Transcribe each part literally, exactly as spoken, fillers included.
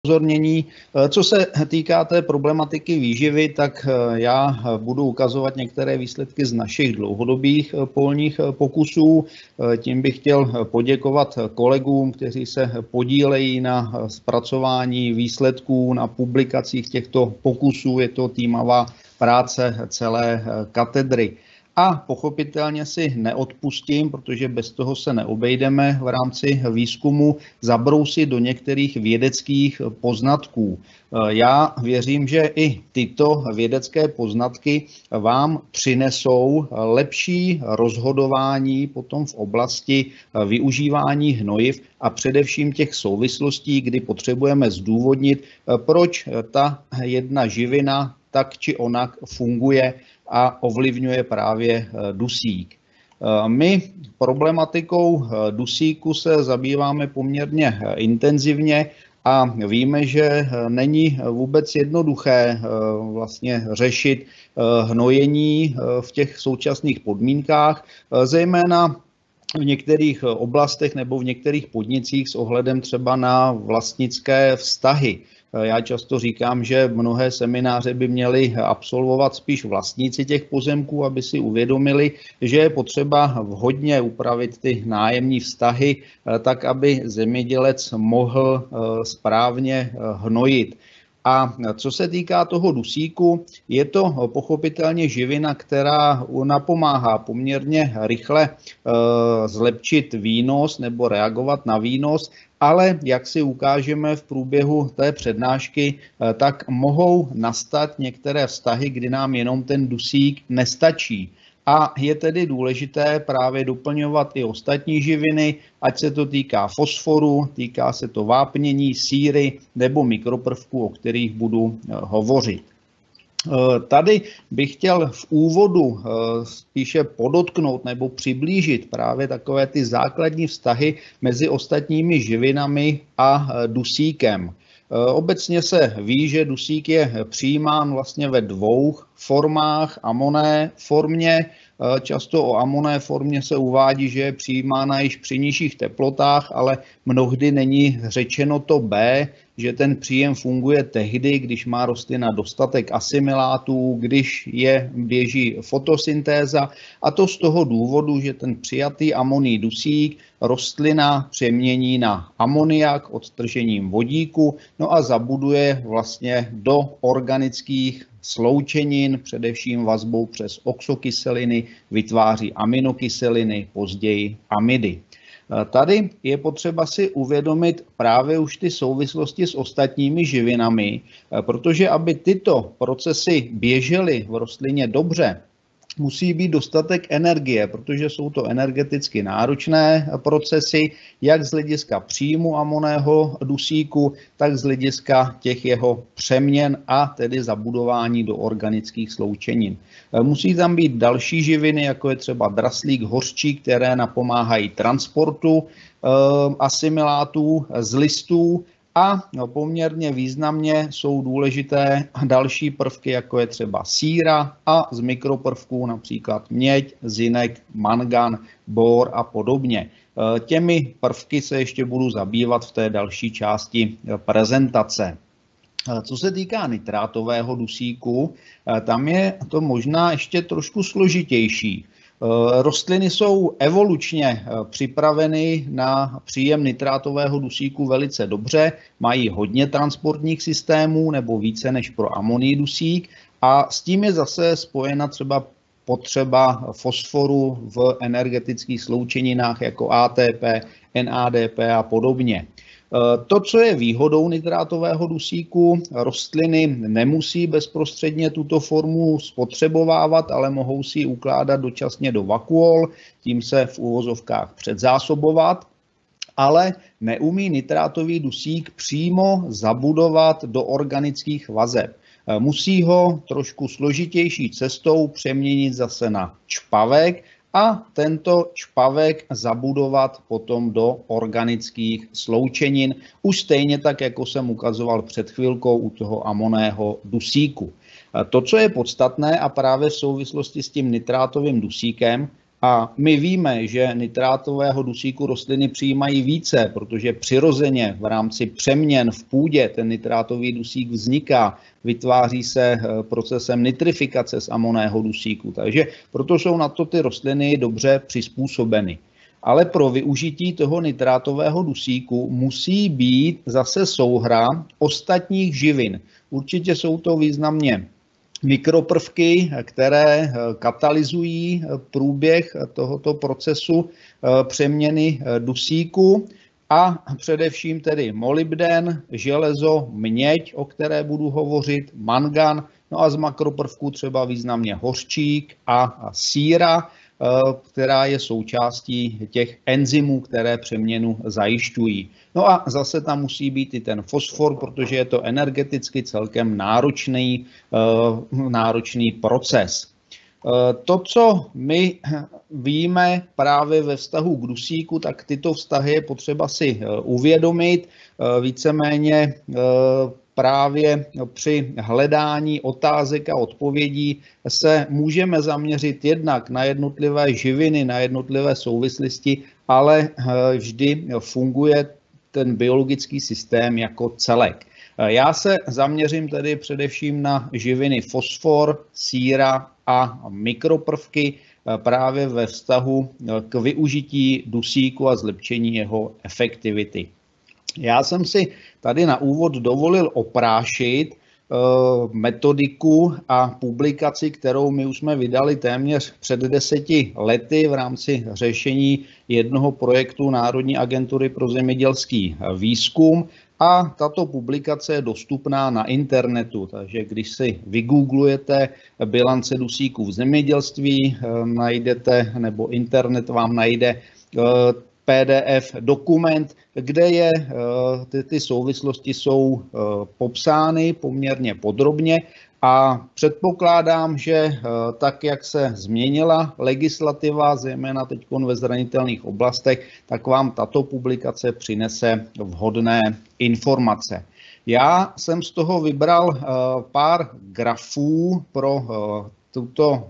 upozornění. Co se týká té problematiky výživy, tak já budu ukazovat některé výsledky z našich dlouhodobých polních pokusů. Tím bych chtěl poděkovat kolegům, kteří se podílejí na zpracování výsledků, na publikacích těchto pokusů. Je to týmová práce celé katedry. A pochopitelně si neodpustím, protože bez toho se neobejdeme v rámci výzkumu, zabrousit do některých vědeckých poznatků. Já věřím, že i tyto vědecké poznatky vám přinesou lepší rozhodování potom v oblasti využívání hnojiv a především těch souvislostí, kdy potřebujeme zdůvodnit, proč ta jedna živina tak či onak funguje a ovlivňuje právě dusík. My problematikou dusíku se zabýváme poměrně intenzivně a víme, že není vůbec jednoduché vlastně řešit hnojení v těch současných podmínkách, zejména v některých oblastech nebo v některých podnicích s ohledem třeba na vlastnické vztahy. Já často říkám, že mnohé semináře by měli absolvovat spíš vlastníci těch pozemků, aby si uvědomili, že je potřeba vhodně upravit ty nájemní vztahy, tak aby zemědělec mohl správně hnojit. A co se týká toho dusíku, je to pochopitelně živina, která napomáhá poměrně rychle zlepšit výnos nebo reagovat na výnos, ale jak si ukážeme v průběhu té přednášky, tak mohou nastat některé vztahy, kdy nám jenom ten dusík nestačí. A je tedy důležité právě doplňovat i ostatní živiny, ať se to týká fosforu, týká se to vápnění, síry nebo mikroprvků, o kterých budu hovořit. Tady bych chtěl v úvodu spíše podotknout nebo přiblížit právě takové ty základní vztahy mezi ostatními živinami a dusíkem. Obecně se ví, že dusík je přijímán vlastně ve dvou formách, amonné formě. Často o amonné formě se uvádí, že je přijímána již při nižších teplotách, ale mnohdy není řečeno to B, že ten příjem funguje tehdy, když má rostlina dostatek asimilátů, když je běží fotosyntéza, a to z toho důvodu, že ten přijatý amonný dusík rostlina přemění na amoniak odtržením vodíku, no a zabuduje vlastně do organických sloučenin, především vazbou přes oxokyseliny, vytváří aminokyseliny, později amidy. Tady je potřeba si uvědomit právě už ty souvislosti s ostatními živinami, protože aby tyto procesy běžely v rostlině dobře, musí být dostatek energie, protože jsou to energeticky náročné procesy, jak z hlediska příjmu amonného dusíku, tak z hlediska těch jeho přeměn a tedy zabudování do organických sloučenin. Musí tam být další živiny, jako je třeba draslík, hořčík, které napomáhají transportu asimilátů z listů. A poměrně významně jsou důležité další prvky, jako je třeba síra a z mikroprvků například měď, zinek, mangan, bor a podobně. Těmi prvky se ještě budu zabývat v té další části prezentace. Co se týká nitrátového dusíku, tam je to možná ještě trošku složitější. Rostliny jsou evolučně připraveny na příjem nitrátového dusíku velice dobře, mají hodně transportních systémů nebo více než pro amonný dusík a s tím je zase spojena třeba potřeba fosforu v energetických sloučeninách jako A T P, N A D P a podobně. To, co je výhodou nitrátového dusíku, rostliny nemusí bezprostředně tuto formu spotřebovávat, ale mohou si ji ukládat dočasně do vakuol, tím se v uvozovkách předzásobovat, ale neumí nitrátový dusík přímo zabudovat do organických vazeb. Musí ho trošku složitější cestou přeměnit zase na čpavek a tento čpavek zabudovat potom do organických sloučenin, už stejně tak, jako jsem ukazoval před chvilkou u toho amonného dusíku. To, co je podstatné a právě v souvislosti s tím nitrátovým dusíkem, A my víme, že nitrátového dusíku rostliny přijímají více, protože přirozeně v rámci přeměn v půdě ten nitrátový dusík vzniká, vytváří se procesem nitrifikace z amonného dusíku. Takže proto jsou na to ty rostliny dobře přizpůsobeny. Ale pro využití toho nitrátového dusíku musí být zase souhra ostatních živin. Určitě jsou to významně mikroprvky, které katalyzují průběh tohoto procesu přeměny dusíku a především tedy molybden, železo, měď, o které budu hovořit, mangan, no a z makroprvků třeba významně hořčík a síra, která je součástí těch enzymů, které přeměnu zajišťují. No a zase tam musí být i ten fosfor, protože je to energeticky celkem náročný, náročný proces. To, co my víme právě ve vztahu k dusíku, tak tyto vztahy je potřeba si uvědomit. Víceméně právě při hledání otázek a odpovědí se můžeme zaměřit jednak na jednotlivé živiny, na jednotlivé souvislosti, ale vždy funguje ten biologický systém jako celek. Já se zaměřím tedy především na živiny fosfor, síra a mikroprvky právě ve vztahu k využití dusíku a zlepšení jeho efektivity. Já jsem si tady na úvod dovolil oprášit metodiku a publikaci, kterou my už jsme vydali téměř před deseti lety v rámci řešení jednoho projektu Národní agentury pro zemědělský výzkum. A tato publikace je dostupná na internetu, takže když si vygooglujete bilance dusíku v zemědělství, najdete, nebo internet vám najde P D F dokument, kde je, ty, ty souvislosti jsou popsány poměrně podrobně a předpokládám, že tak, jak se změnila legislativa, zejména teď ve zranitelných oblastech, tak vám tato publikace přinese vhodné informace. Já jsem z toho vybral pár grafů pro tuto,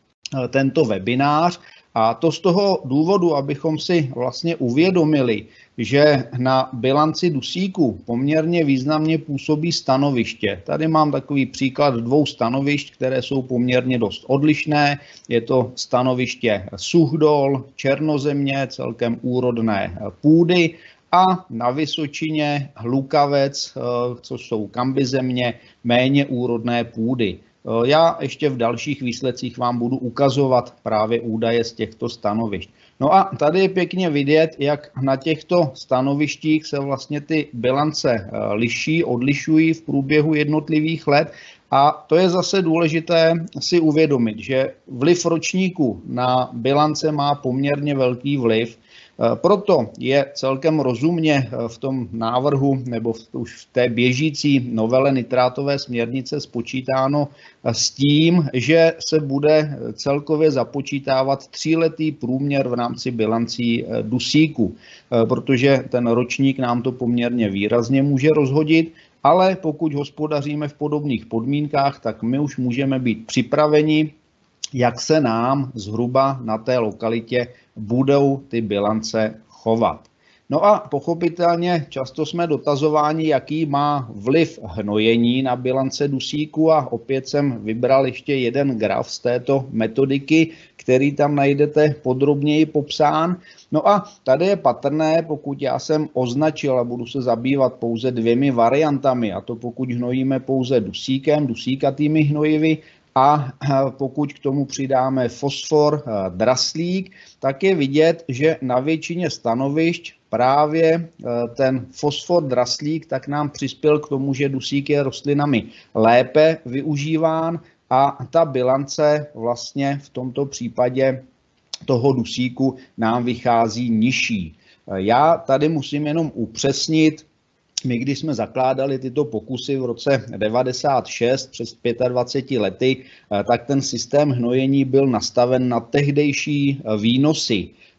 tento webinář. A to z toho důvodu, abychom si vlastně uvědomili, že na bilanci dusíku poměrně významně působí stanoviště. Tady mám takový příklad dvou stanovišť, které jsou poměrně dost odlišné. Je to stanoviště Suchdol, Černozemě, celkem úrodné půdy, a na Vysočině Hlukavec, což jsou kambizemě, méně úrodné půdy. Já ještě v dalších výsledcích vám budu ukazovat právě údaje z těchto stanovišť. No a tady je pěkně vidět, jak na těchto stanovištích se vlastně ty bilance liší, odlišují v průběhu jednotlivých let. A to je zase důležité si uvědomit, že vliv ročníku na bilance má poměrně velký vliv. Proto je celkem rozumně v tom návrhu nebo v, už v té běžící novele nitrátové směrnice spočítáno s tím, že se bude celkově započítávat tříletý průměr v rámci bilancí dusíku, protože ten ročník nám to poměrně výrazně může rozhodit. Ale pokud hospodaříme v podobných podmínkách, tak my už můžeme být připraveni, jak se nám zhruba na té lokalitě budou ty bilance chovat. No a pochopitelně často jsme dotazováni, jaký má vliv hnojení na bilance dusíku, a opět jsem vybral ještě jeden graf z této metodiky, který tam najdete podrobněji popsán. No a tady je patrné, pokud já jsem označil a budu se zabývat pouze dvěmi variantami, a to pokud hnojíme pouze dusíkem, dusíkatými hnojivy, a pokud k tomu přidáme fosfor, draslík, tak je vidět, že na většině stanovišť právě ten fosfor, draslík tak nám přispěl k tomu, že dusík je rostlinami lépe využíván a ta bilance vlastně v tomto případě toho dusíku nám vychází nižší. Já tady musím jenom upřesnit, my, když jsme zakládali tyto pokusy v roce devadesát šest, přes dvacet pět lety, tak ten systém hnojení byl nastaven na tehdejší výnosy.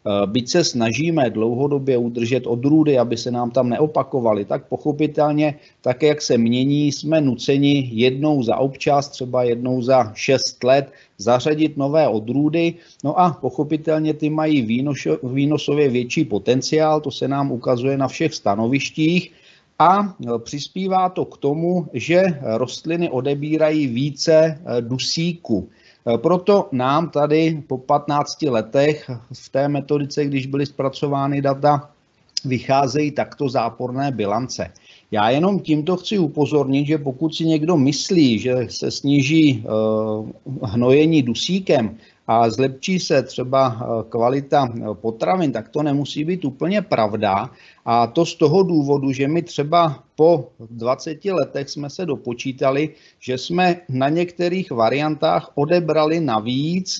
Byť se snažíme dlouhodobě udržet odrůdy, aby se nám tam neopakovaly, tak pochopitelně, tak jak se mění, jsme nuceni jednou za občas, třeba jednou za šest let, zařadit nové odrůdy. No a pochopitelně ty mají výnošo, výnosově větší potenciál, to se nám ukazuje na všech stanovištích. A přispívá to k tomu, že rostliny odebírají více dusíku. Proto nám tady po patnácti letech v té metodice, když byly zpracovány data, vycházejí takto záporné bilance. Já jenom tímto chci upozornit, že pokud si někdo myslí, že se sníží hnojení dusíkem a zlepší se třeba kvalita potravin, tak to nemusí být úplně pravda. A to z toho důvodu, že my třeba po dvaceti letech jsme se dopočítali, že jsme na některých variantách odebrali navíc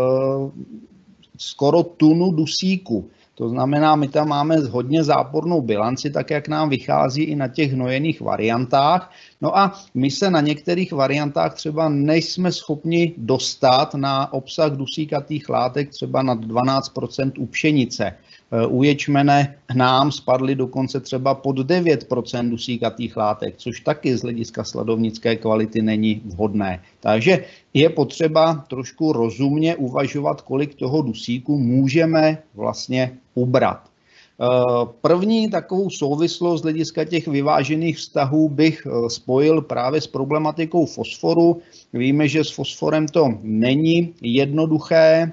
skoro tunu dusíku. To znamená, my tam máme hodně zápornou bilanci, tak jak nám vychází i na těch hnojených variantách. No a my se na některých variantách třeba nejsme schopni dostat na obsah dusíkatých látek třeba nad dvanáct procent u pšenice. U ječmene nám spadly dokonce třeba pod devět procent dusíkatých látek, což taky z hlediska sladovnické kvality není vhodné. Takže je potřeba trošku rozumně uvažovat, kolik toho dusíku můžeme vlastně ubrat. První takovou souvislost z hlediska těch vyvážených vztahů bych spojil právě s problematikou fosforu. Víme, že s fosforem to není jednoduché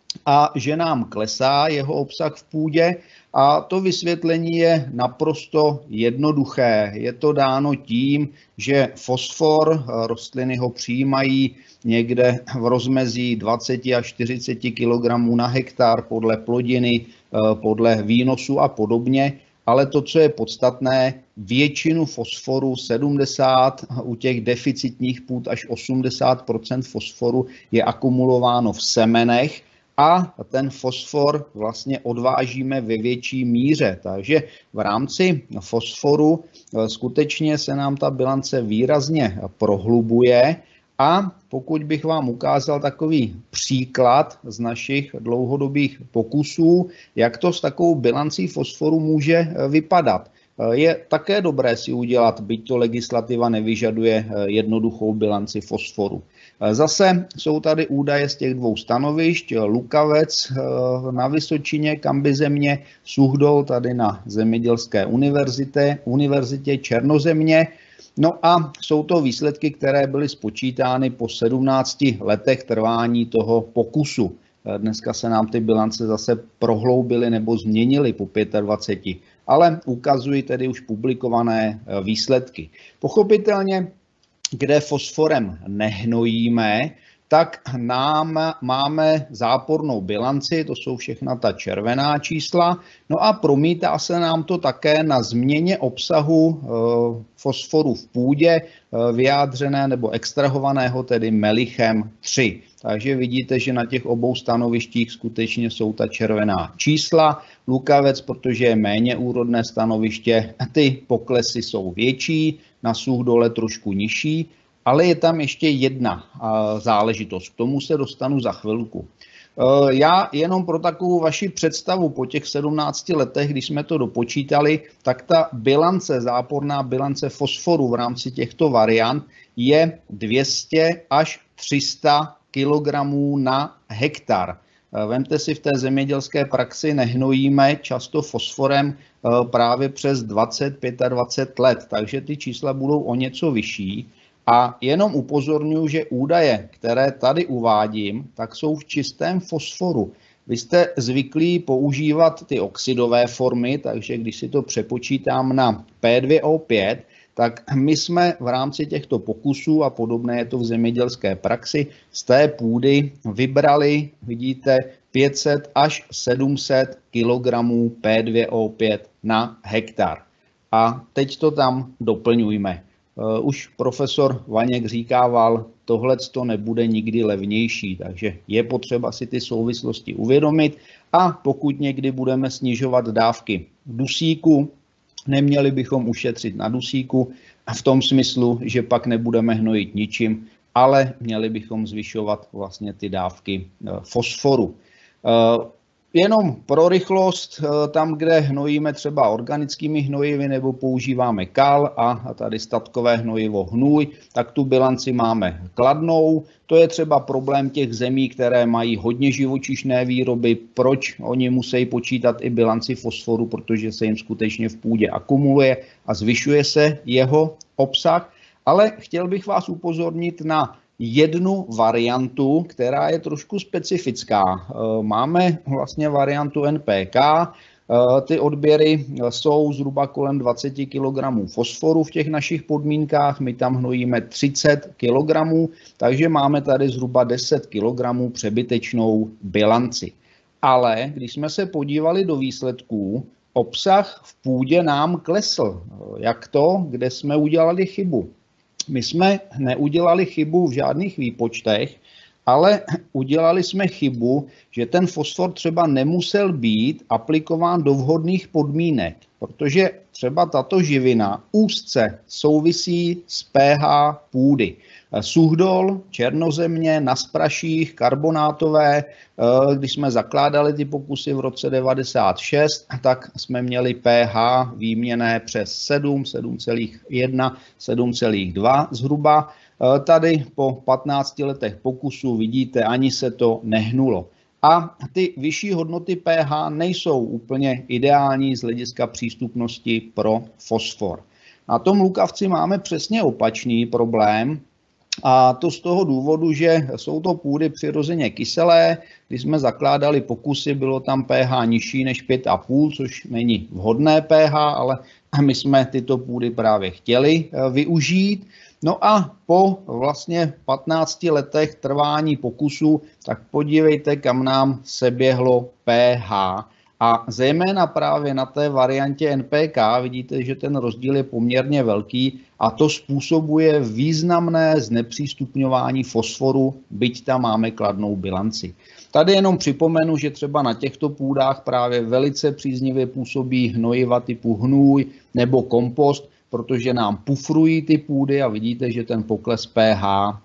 a že nám klesá jeho obsah v půdě. A to vysvětlení je naprosto jednoduché. Je to dáno tím, že fosfor, rostliny ho přijímají někde v rozmezí dvacet až čtyřicet kilogramů na hektar podle plodiny, podle výnosu a podobně. Ale to, co je podstatné, většinu fosforu, sedmdesát, u těch deficitních půd až osmdesát procent fosforu je akumulováno v semenech, a ten fosfor vlastně odvážíme ve větší míře. Takže v rámci fosforu skutečně se nám ta bilance výrazně prohlubuje. A pokud bych vám ukázal takový příklad z našich dlouhodobých pokusů, jak to s takovou bilancí fosforu může vypadat. Je také dobré si udělat, byť to legislativa nevyžaduje, jednoduchou bilanci fosforu. Zase jsou tady údaje z těch dvou stanovišť, Lukavec na Vysočině, Kambizemě, Suchdol tady na Zemědělské univerzitě, univerzitě Černozemě. No a jsou to výsledky, které byly spočítány po sedmnácti letech trvání toho pokusu. Dneska se nám ty bilance zase prohloubily nebo změnily po dvaceti pěti, ale ukazují tedy už publikované výsledky. Pochopitelně, kde fosforem nehnojíme, tak nám máme zápornou bilanci, to jsou všechna ta červená čísla, no a promítá se nám to také na změně obsahu fosforu v půdě, vyjádřené nebo extrahovaného tedy melichem tři. Takže vidíte, že na těch obou stanovištích skutečně jsou ta červená čísla. Lukavec, protože je méně úrodné stanoviště, ty poklesy jsou větší, na Suchdole trošku nižší. Ale je tam ještě jedna záležitost, k tomu se dostanu za chvilku. Já jenom pro takovou vaši představu po těch sedmnácti letech, když jsme to dopočítali, tak ta bilance, záporná bilance fosforu v rámci těchto variant je dvě stě až tři sta kilogramů na hektar. Vemte si, v té zemědělské praxi nehnojíme často fosforem právě přes dvacet až dvacet pět let, takže ty čísla budou o něco vyšší. A jenom upozorňuji, že údaje, které tady uvádím, tak jsou v čistém fosforu. Vy jste zvyklí používat ty oxidové formy, takže když si to přepočítám na P dva O pět, tak my jsme v rámci těchto pokusů, a podobné je to v zemědělské praxi, z té půdy vybrali, vidíte, pět set až sedm set kilogramů P dva O pět na hektar. A teď to tam doplňujme. Už profesor Vaněk říkával, tohleto nebude nikdy levnější, takže je potřeba si ty souvislosti uvědomit a pokud někdy budeme snižovat dávky dusíku, neměli bychom ušetřit na dusíku v tom smyslu, že pak nebudeme hnojit ničím, ale měli bychom zvyšovat vlastně ty dávky fosforu. Jenom pro rychlost, tam, kde hnojíme třeba organickými hnojivy nebo používáme kal a tady statkové hnojivo hnůj, tak tu bilanci máme kladnou. To je třeba problém těch zemí, které mají hodně živočišné výroby. Proč oni musí počítat i bilanci fosforu, protože se jim skutečně v půdě akumuluje a zvyšuje se jeho obsah. Ale chtěl bych vás upozornit na jednu variantu, která je trošku specifická. Máme vlastně variantu N P K, ty odběry jsou zhruba kolem dvacet kilogramů fosforu v těch našich podmínkách, my tam hnojíme třicet kilogramů, takže máme tady zhruba deset kilogramů přebytečnou bilanci. Ale když jsme se podívali do výsledků, obsah v půdě nám klesl. Jak to? Kde jsme udělali chybu? My jsme neudělali chybu v žádných výpočtech, ale udělali jsme chybu, že ten fosfor třeba nemusel být aplikován do vhodných podmínek, protože třeba tato živina úzce souvisí s pH půdy. Suchdol, černozemě, na spraších, karbonátové, když jsme zakládali ty pokusy v roce devadesát šest, tak jsme měli pH výměnné přes sedm, sedm celá jedna, sedm celá dva zhruba. Tady po patnácti letech pokusů vidíte, ani se to nehnulo. A ty vyšší hodnoty pH nejsou úplně ideální z hlediska přístupnosti pro fosfor. Na tom lukavci máme přesně opačný problém, a to z toho důvodu, že jsou to půdy přirozeně kyselé. Když jsme zakládali pokusy, bylo tam pH nižší než pět celá pět, což není vhodné pH, ale my jsme tyto půdy právě chtěli využít. No a po vlastně patnácti letech trvání pokusu, tak podívejte, kam nám seběhlo pH. A zejména právě na té variantě N P K vidíte, že ten rozdíl je poměrně velký a to způsobuje významné znepřístupňování fosforu, byť tam máme kladnou bilanci. Tady jenom připomenu, že třeba na těchto půdách právě velice příznivě působí hnojiva typu hnůj nebo kompost, protože nám pufrují ty půdy a vidíte, že ten pokles pH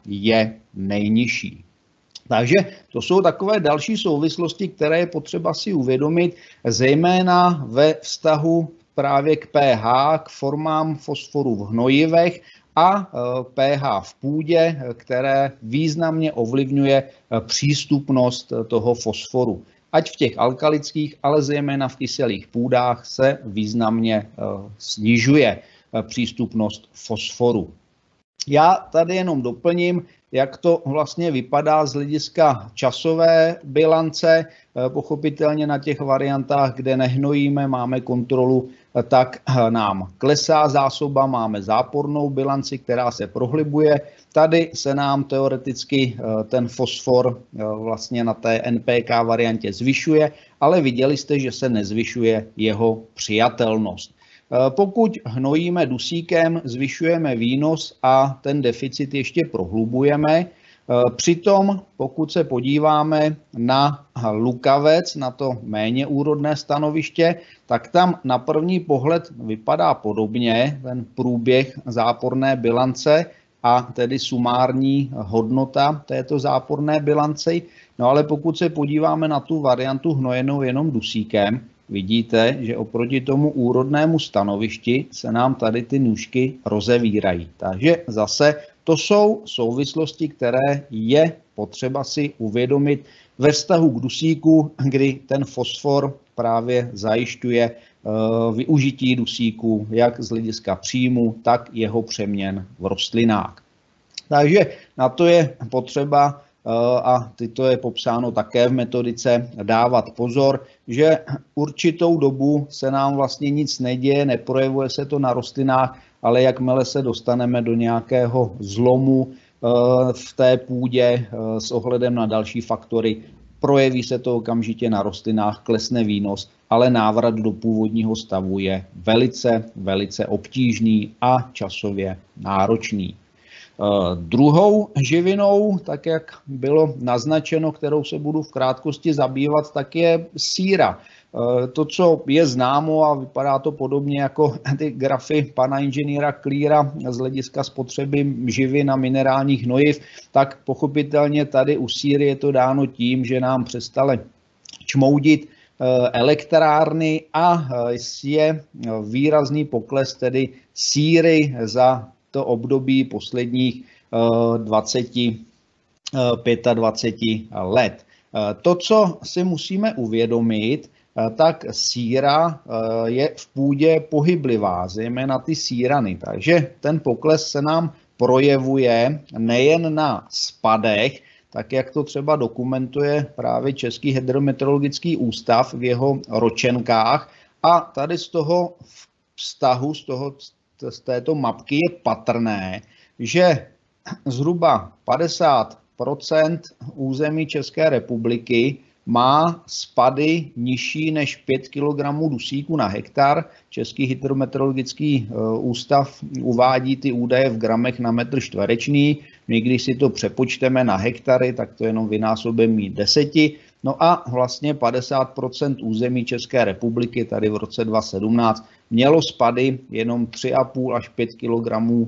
je nejnižší. Takže to jsou takové další souvislosti, které je potřeba si uvědomit, zejména ve vztahu právě k pH, k formám fosforu v hnojivech a pH v půdě, které významně ovlivňuje přístupnost toho fosforu. Ať v těch alkalických, ale zejména v kyselých půdách se významně snižuje přístupnost fosforu. Já tady jenom doplním, jak to vlastně vypadá z hlediska časové bilance. Pochopitelně na těch variantách, kde nehnojíme, máme kontrolu, tak nám klesá zásoba, máme zápornou bilanci, která se prohlibuje. Tady se nám teoreticky ten fosfor vlastně na té N P K variantě zvyšuje, ale viděli jste, že se nezvyšuje jeho přijatelnost. Pokud hnojíme dusíkem, zvyšujeme výnos a ten deficit ještě prohlubujeme. Přitom, pokud se podíváme na lukavec, na to méně úrodné stanoviště, tak tam na první pohled vypadá podobně ten průběh záporné bilance a tedy sumární hodnota této záporné bilance. No ale pokud se podíváme na tu variantu hnojenou jenom dusíkem, vidíte, že oproti tomu úrodnému stanovišti se nám tady ty nůžky rozevírají. Takže zase to jsou souvislosti, které je potřeba si uvědomit ve vztahu k dusíku, kdy ten fosfor právě zajišťuje využití dusíku jak z hlediska příjmu, tak jeho přeměn v rostlinách. Takže na to je potřeba, a to je popsáno také v metodice, dávat pozor, že určitou dobu se nám vlastně nic neděje, neprojevuje se to na rostlinách, ale jakmile se dostaneme do nějakého zlomu v té půdě s ohledem na další faktory, projeví se to okamžitě na rostlinách, klesne výnos, ale návrat do původního stavu je velice, velice obtížný a časově náročný. Druhou živinou, tak jak bylo naznačeno, kterou se budu v krátkosti zabývat, tak je síra. To, co je známo a vypadá to podobně jako ty grafy pana inženýra Cleara z hlediska spotřeby živin a minerálních hnojiv, tak pochopitelně tady u síry je to dáno tím, že nám přestaly čmoudit elektrárny a je výrazný pokles tedy síry za to období posledních dvacet dvacet pět let. To, co si musíme uvědomit, tak síra je v půdě pohyblivá, zejména ty sírany. Takže ten pokles se nám projevuje nejen na spadech, tak jak to třeba dokumentuje právě Český hydrometeorologický ústav v jeho ročenkách. A tady z toho vztahu, z, toho, z této mapky je patrné, že zhruba padesát procent území České republiky má spady nižší než pět kilogramů dusíku na hektar. Český hydrometeorologický ústav uvádí ty údaje v gramech na metr čtvereční. My, když si to přepočteme na hektary, tak to jenom vynásobení deseti. No a vlastně padesát procent území České republiky tady v roce dva tisíce sedmnáct mělo spady jenom tři a půl až pět kilogramů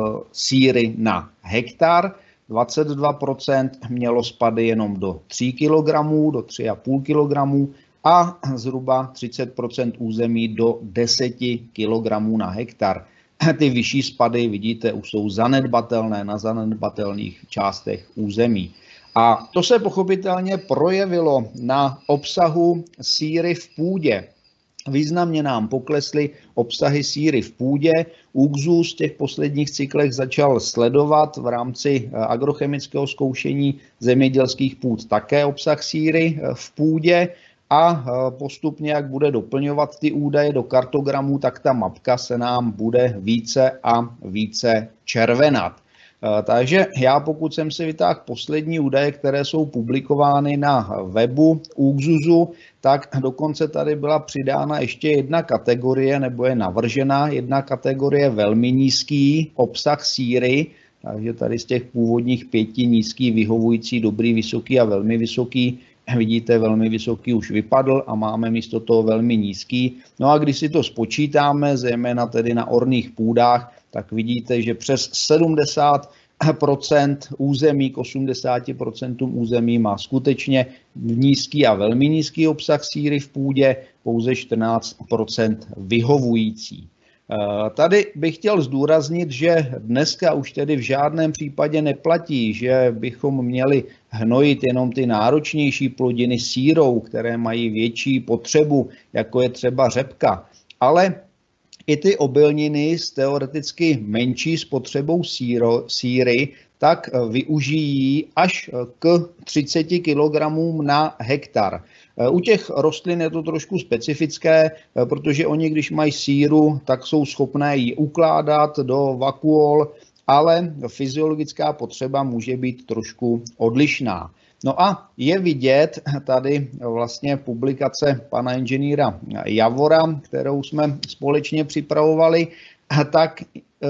síry na hektar. dvacet dva procent mělo spady jenom do tří kilogramů, do tři a půl kilogramů a zhruba třicet procent území do deseti kilogramů na hektar. Ty vyšší spady, vidíte, už jsou zanedbatelné na zanedbatelných částech území. A to se pochopitelně projevilo na obsahu síry v půdě. Významně nám poklesly obsahy síry v půdě. ÚKZÚZ v těch posledních cyklech začal sledovat v rámci agrochemického zkoušení zemědělských půd také obsah síry v půdě a postupně, jak bude doplňovat ty údaje do kartogramů, tak ta mapka se nám bude více a více červenat. Takže já, pokud jsem si vytáhl poslední údaje, které jsou publikovány na webu ÚKZÚZu, tak dokonce tady byla přidána ještě jedna kategorie, nebo je navržena jedna kategorie velmi nízký obsah síry, takže tady z těch původních pěti nízký, vyhovující, dobrý, vysoký a velmi vysoký, vidíte, velmi vysoký už vypadl a máme místo toho velmi nízký. No a když si to spočítáme, zejména tedy na orných půdách, tak vidíte, že přes sedmdesát procent území k osmdesáti procentům území má skutečně nízký a velmi nízký obsah síry v půdě, pouze čtrnáct procent vyhovující. Tady bych chtěl zdůraznit, že dneska už tedy v žádném případě neplatí, že bychom měli hnojit jenom ty náročnější plodiny sírou, které mají větší potřebu, jako je třeba řepka, ale i ty obilniny s teoreticky menší spotřebou síro, síry tak využijí až k třiceti kilogramům na hektar. U těch rostlin je to trošku specifické, protože oni, když mají síru, tak jsou schopné ji ukládat do vakuol, ale fyziologická potřeba může být trošku odlišná. No a je vidět tady vlastně publikace pana inženýra Javora, kterou jsme společně připravovali, tak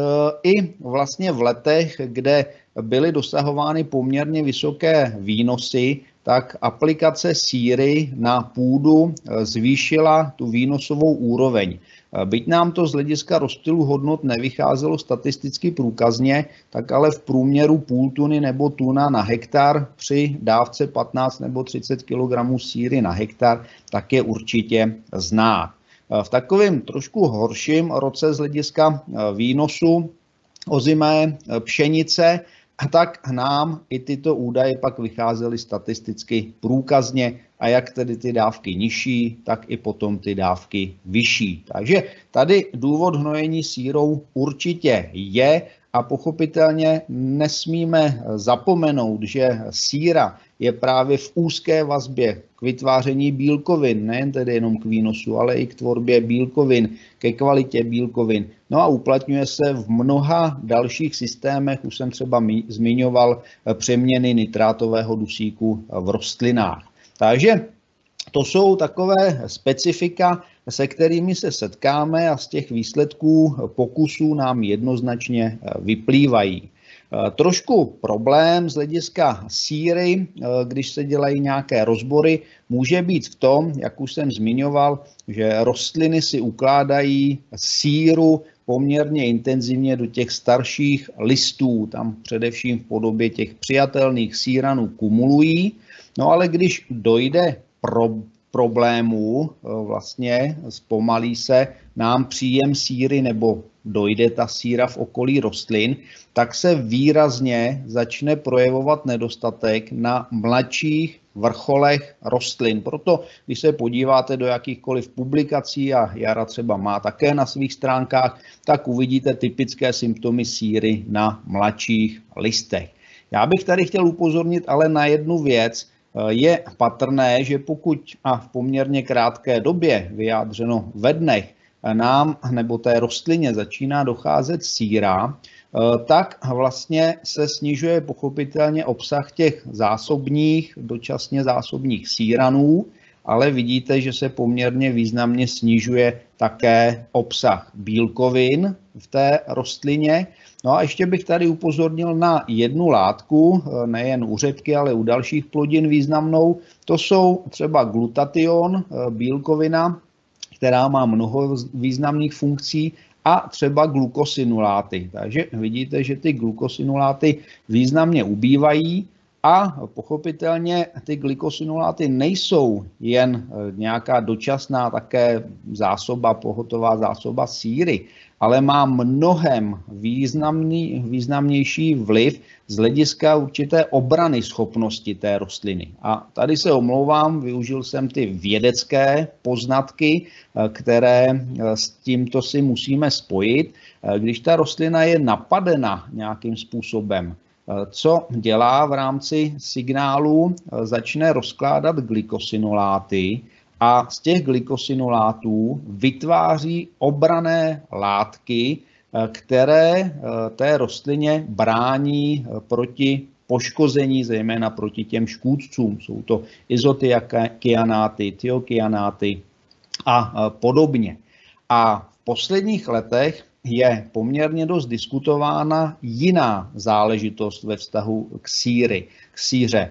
i vlastně v letech, kde byly dosahovány poměrně vysoké výnosy, tak aplikace síry na půdu zvýšila tu výnosovou úroveň. Byť nám to z hlediska rozptylu hodnot nevycházelo statisticky průkazně, tak ale v průměru půl tuny nebo tuna na hektar při dávce patnáct nebo třicet kilogramů síry na hektar tak je určitě znát. V takovém trošku horším roce z hlediska výnosu ozimé pšenice, tak nám i tyto údaje pak vycházely statisticky průkazně a jak tedy ty dávky nižší, tak i potom ty dávky vyšší. Takže tady důvod hnojení sírou určitě je a pochopitelně nesmíme zapomenout, že síra je právě v úzké vazbě k vytváření bílkovin, nejen tedy jenom k výnosu, ale i k tvorbě bílkovin, ke kvalitě bílkovin. No a uplatňuje se v mnoha dalších systémech, už jsem třeba zmiňoval přeměny nitrátového dusíku v rostlinách. Takže to jsou takové specifika, se kterými se setkáme a z těch výsledků pokusů nám jednoznačně vyplývají. Trošku problém z hlediska síry, když se dělají nějaké rozbory, může být v tom, jak už jsem zmiňoval, že rostliny si ukládají síru poměrně intenzivně do těch starších listů, tam především v podobě těch přijatelných síranů kumulují. No ale když dojde pro problémů, vlastně zpomalí se nám příjem síry nebo dojde ta síra v okolí rostlin, tak se výrazně začne projevovat nedostatek na mladších vrcholech rostlin. Proto, když se podíváte do jakýchkoliv publikací, a Jara třeba má také na svých stránkách, tak uvidíte typické symptomy síry na mladších listech. Já bych tady chtěl upozornit ale na jednu věc. Je patrné, že pokud a v poměrně krátké době, vyjádřeno ve dnech, nám nebo té rostlině začíná docházet síra, tak vlastně se snižuje pochopitelně obsah těch zásobních, dočasně zásobních síranů, ale vidíte, že se poměrně významně snižuje také obsah bílkovin v té rostlině. No a ještě bych tady upozornil na jednu látku, nejen u řepky, ale u dalších plodin významnou. To jsou třeba glutation, bílkovina, která má mnoho významných funkcí, a třeba glukosinuláty. Takže vidíte, že ty glukosinuláty významně ubývají a pochopitelně ty glukosinuláty nejsou jen nějaká dočasná také zásoba, pohotová zásoba síry, ale má mnohem významný, významnější vliv z hlediska určité obrany schopnosti té rostliny. A tady se omlouvám, využil jsem ty vědecké poznatky, které s tímto si musíme spojit. Když ta rostlina je napadena nějakým způsobem, co dělá v rámci signálu, začne rozkládat glykosinoláty, a z těch glykosinolátů vytváří obranné látky, které té rostlině brání proti poškození, zejména proti těm škůdcům. Jsou to izotyanáty, thiokyanáty a podobně. A v posledních letech je poměrně dost diskutována jiná záležitost ve vztahu k síry, k síře.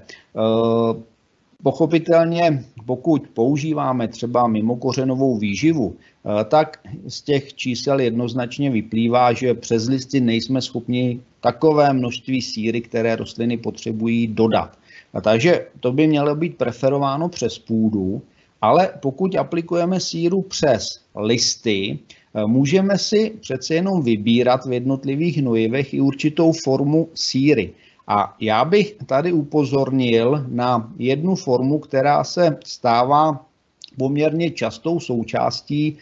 Pochopitelně, pokud používáme třeba mimokořenovou výživu, tak z těch čísel jednoznačně vyplývá, že přes listy nejsme schopni takové množství síry, které rostliny potřebují, dodat. A takže to by mělo být preferováno přes půdu, ale pokud aplikujeme síru přes listy, můžeme si přece jenom vybírat v jednotlivých hnojivech i určitou formu síry. A já bych tady upozornil na jednu formu, která se stává poměrně častou součástí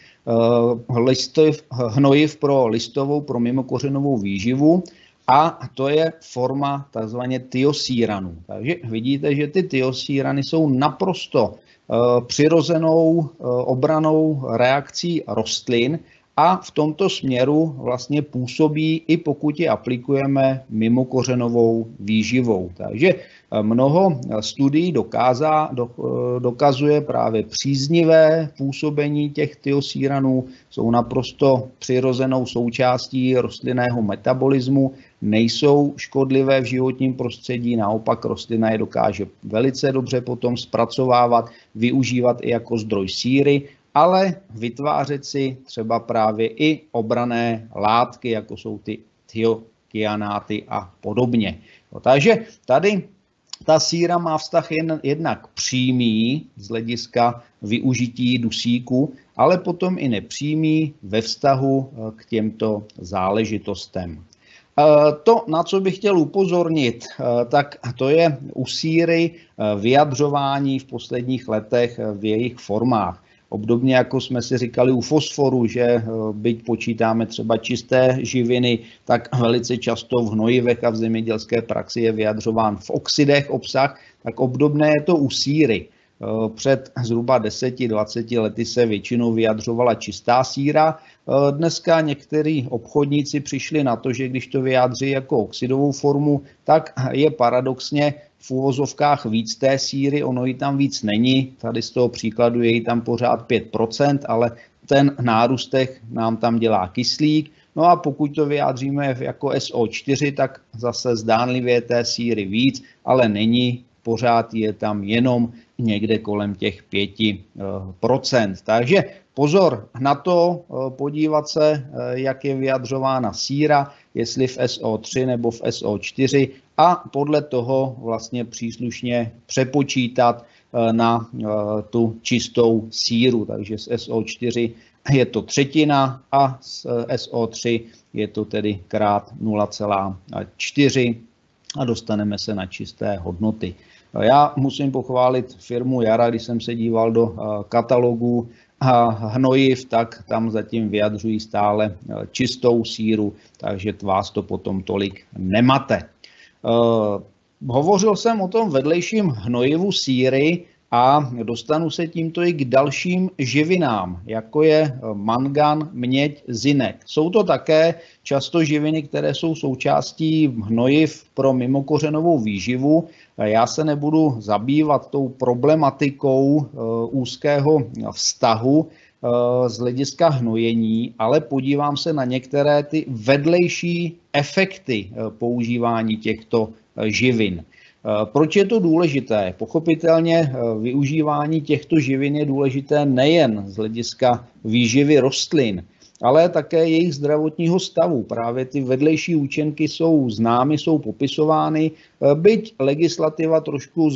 listov, hnojiv pro listovou, pro mimokořenovou výživu, a to je forma takzvaně thiosíranů. Takže vidíte, že ty thiosírany jsou naprosto přirozenou obranou reakcí rostlin, a v tomto směru vlastně působí, i pokud ji aplikujeme mimokořenovou výživou. Takže mnoho studií dokázá, do, dokazuje právě příznivé působení těch thiosíranů, jsou naprosto přirozenou součástí rostlinného metabolismu, nejsou škodlivé v životním prostředí, naopak rostlina je dokáže velice dobře potom zpracovávat, využívat i jako zdroj síry, ale vytvářet si třeba právě i obranné látky, jako jsou ty thiokyanáty a podobně. No, takže tady ta síra má vztah jen, jednak přímý z hlediska využití dusíku, ale potom i nepřímý ve vztahu k těmto záležitostem. To, na co bych chtěl upozornit, tak to je u síry vyjadřování v posledních letech v jejich formách. Obdobně jako jsme si říkali u fosforu, že byť počítáme třeba čisté živiny, tak velice často v hnojivech a v zemědělské praxi je vyjadřován v oxidech obsah, tak obdobné je to u síry. Před zhruba deseti dvaceti lety se většinou vyjadřovala čistá síra. Dneska někteří obchodníci přišli na to, že když to vyjádří jako oxidovou formu, tak je paradoxně v uvozovkách víc té síry, ono jí tam víc není. Tady z toho příkladu je jí tam pořád pět procent, ale ten nárůstek nám tam dělá kyslík. No a pokud to vyjádříme jako S O čtyři, tak zase zdánlivě té síry víc, ale není, pořád je tam jenom někde kolem těch pěti procent. Takže pozor na to, podívat se, jak je vyjadřována síra, jestli v S O tři nebo v S O čtyři, a podle toho vlastně příslušně přepočítat na tu čistou síru. Takže z S O čtyři je to třetina a z S O tři je to tedy krát nula celá čtyři a dostaneme se na čisté hodnoty. Já musím pochválit firmu Jara, když jsem se díval do katalogu hnojiv, tak tam zatím vyjadřují stále čistou síru, takže vás to potom tolik nemate. Hovořil jsem o tom vedlejším hnojivu síry a dostanu se tímto i k dalším živinám, jako je mangan, měď, zinek. Jsou to také často živiny, které jsou součástí hnojiv pro mimokořenovou výživu. Já se nebudu zabývat tou problematikou úzkého vztahu z hlediska hnojení, ale podívám se na některé ty vedlejší efekty používání těchto živin. Proč je to důležité? Pochopitelně využívání těchto živin je důležité nejen z hlediska výživy rostlin, ale také jejich zdravotního stavu. Právě ty vedlejší účinky jsou známy, jsou popisovány, byť legislativa trošku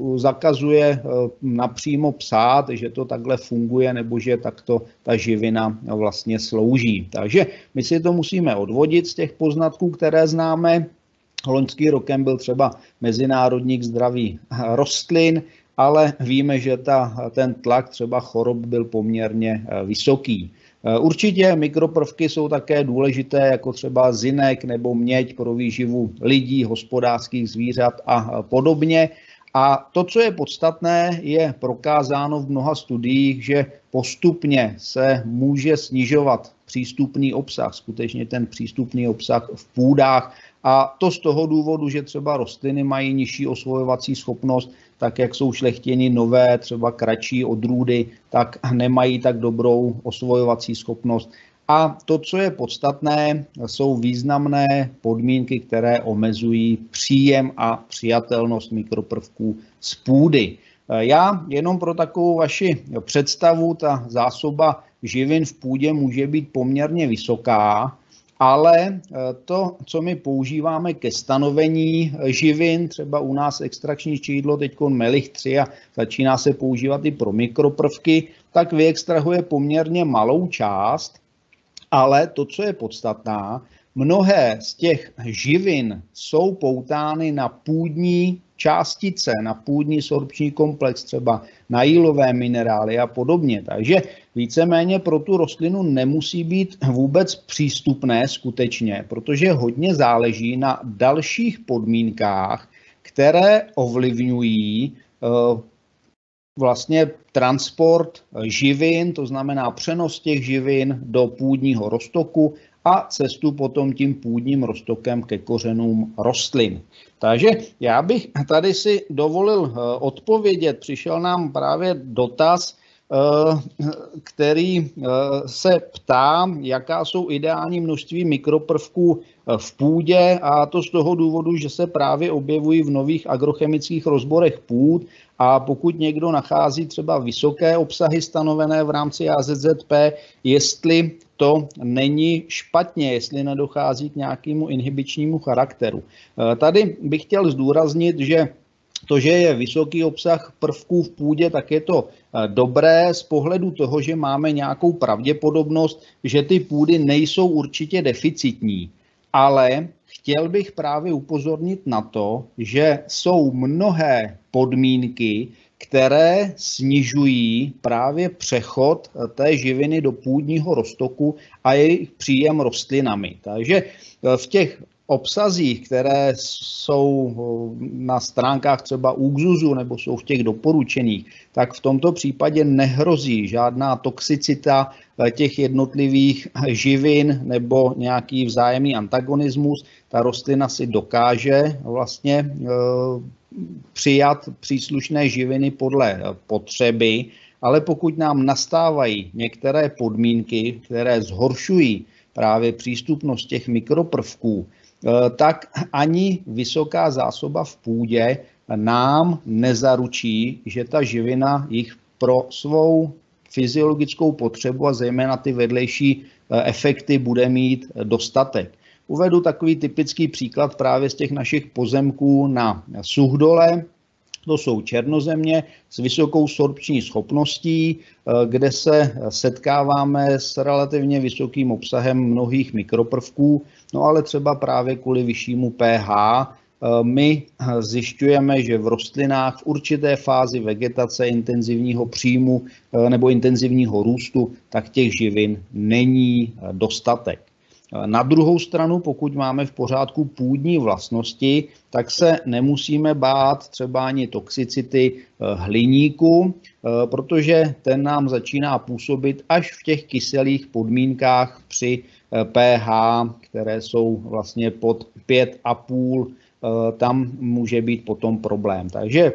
zakazuje napřímo psát, že to takhle funguje nebo že takto ta živina vlastně slouží. Takže my si to musíme odvodit z těch poznatků, které známe. Loňským rokem byl třeba Mezinárodní zdraví rostlin, ale víme, že ta, ten tlak třeba chorob byl poměrně vysoký. Určitě mikroprvky jsou také důležité, jako třeba zinek nebo měď pro výživu lidí, hospodářských zvířat a podobně. A to, co je podstatné, je prokázáno v mnoha studiích, že postupně se může snižovat přístupný obsah, skutečně ten přístupný obsah v půdách. A to z toho důvodu, že třeba rostliny mají nižší osvojovací schopnost, tak jak jsou šlechtěny nové, třeba kratší odrůdy, tak nemají tak dobrou osvojovací schopnost. A to, co je podstatné, jsou významné podmínky, které omezují příjem a přijatelnost mikroprvků z půdy. Já jenom pro takovou vaši představu, ta zásoba živin v půdě může být poměrně vysoká, ale to, co my používáme ke stanovení živin, třeba u nás extrakční čidlo, teď Melich tři a začíná se používat i pro mikroprvky, tak vyextrahuje poměrně malou část, ale to, co je podstatná, mnohé z těch živin jsou poutány na půdní částice, na půdní sorpční komplex, třeba na jílové minerály a podobně. Takže víceméně pro tu rostlinu nemusí být vůbec přístupné skutečně, protože hodně záleží na dalších podmínkách, které ovlivňují vlastně transport živin, to znamená přenos těch živin do půdního roztoku a cestu potom tím půdním roztokem ke kořenům rostlin. Takže já bych tady si dovolil odpovědět. Přišel nám právě dotaz, který se ptá, jaká jsou ideální množství mikroprvků v půdě, a to z toho důvodu, že se právě objevují v nových agrochemických rozborech půd, a pokud někdo nachází třeba vysoké obsahy stanovené v rámci A Z Z P, jestli to není špatně, jestli nedochází k nějakému inhibičnímu charakteru. Tady bych chtěl zdůraznit, že to, že je vysoký obsah prvků v půdě, tak je to dobré z pohledu toho, že máme nějakou pravděpodobnost, že ty půdy nejsou určitě deficitní. Ale chtěl bych právě upozornit na to, že jsou mnohé podmínky, které snižují právě přechod té živiny do půdního roztoku a jejich příjem rostlinami. Takže v těch obsazích, které jsou na stránkách třeba ÚKZÚZu nebo jsou v těch doporučených, tak v tomto případě nehrozí žádná toxicita těch jednotlivých živin nebo nějaký vzájemný antagonismus. Ta rostlina si dokáže vlastně přijat příslušné živiny podle potřeby, ale pokud nám nastávají některé podmínky, které zhoršují právě přístupnost těch mikroprvků, tak ani vysoká zásoba v půdě nám nezaručí, že ta živina jich pro svou fyziologickou potřebu a zejména ty vedlejší efekty bude mít dostatek. Uvedu takový typický příklad právě z těch našich pozemků na Suchdole, To jsou černozemě s vysokou sorpční schopností, kde se setkáváme s relativně vysokým obsahem mnohých mikroprvků, no ale třeba právě kvůli vyššímu pH my zjišťujeme, že v rostlinách v určité fázi vegetace, intenzivního příjmu nebo intenzivního růstu, tak těch živin není dostatek. Na druhou stranu, pokud máme v pořádku půdní vlastnosti, tak se nemusíme bát třeba ani toxicity hliníku, protože ten nám začíná působit až v těch kyselých podmínkách při pH, které jsou vlastně pod pět a půl. Tam může být potom problém. Takže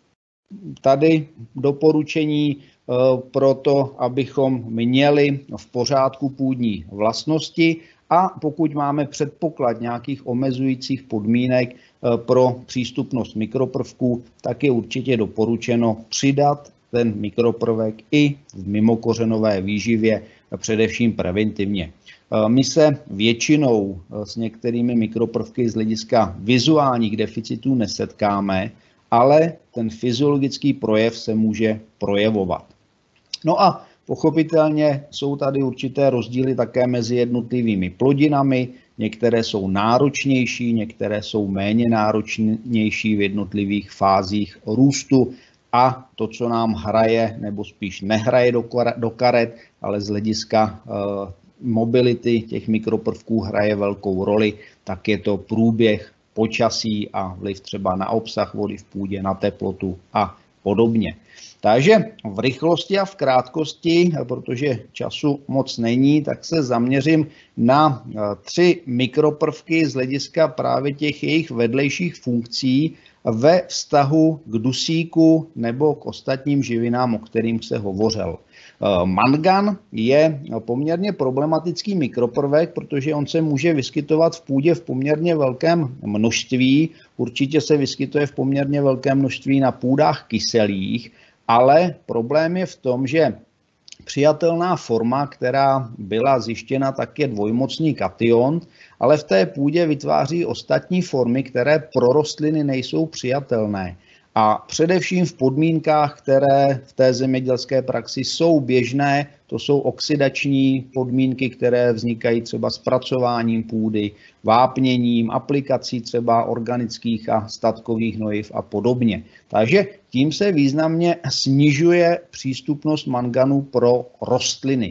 tady doporučení pro to, abychom měli v pořádku půdní vlastnosti, a pokud máme předpoklad nějakých omezujících podmínek pro přístupnost mikroprvků, tak je určitě doporučeno přidat ten mikroprvek i v mimokořenové výživě, především preventivně. My se většinou s některými mikroprvky z hlediska vizuálních deficitů nesetkáme, ale ten fyziologický projev se může projevovat. No a pochopitelně jsou tady určité rozdíly také mezi jednotlivými plodinami. Některé jsou náročnější, některé jsou méně náročnější v jednotlivých fázích růstu. A to, co nám hraje, nebo spíš nehraje do karet, ale z hlediska mobility těch mikroprvků hraje velkou roli, tak je to průběh počasí a vliv třeba na obsah vody v půdě, na teplotu a podobně. Takže v rychlosti a v krátkosti, protože času moc není, tak se zaměřím na tři mikroprvky z hlediska právě těch jejich vedlejších funkcí ve vztahu k dusíku nebo k ostatním živinám, o kterým se hovořil. Mangan je poměrně problematický mikroprvek, protože on se může vyskytovat v půdě v poměrně velkém množství. Určitě se vyskytuje v poměrně velkém množství na půdách kyselých, ale problém je v tom, že přijatelná forma, která byla zjištěna, tak je dvojmocný kation, ale v té půdě vytváří ostatní formy, které pro rostliny nejsou přijatelné. A především v podmínkách, které v té zemědělské praxi jsou běžné, to jsou oxidační podmínky, které vznikají třeba zpracováním půdy, vápněním, aplikací třeba organických a statkových hnojiv a podobně. Takže tím se významně snižuje přístupnost manganu pro rostliny.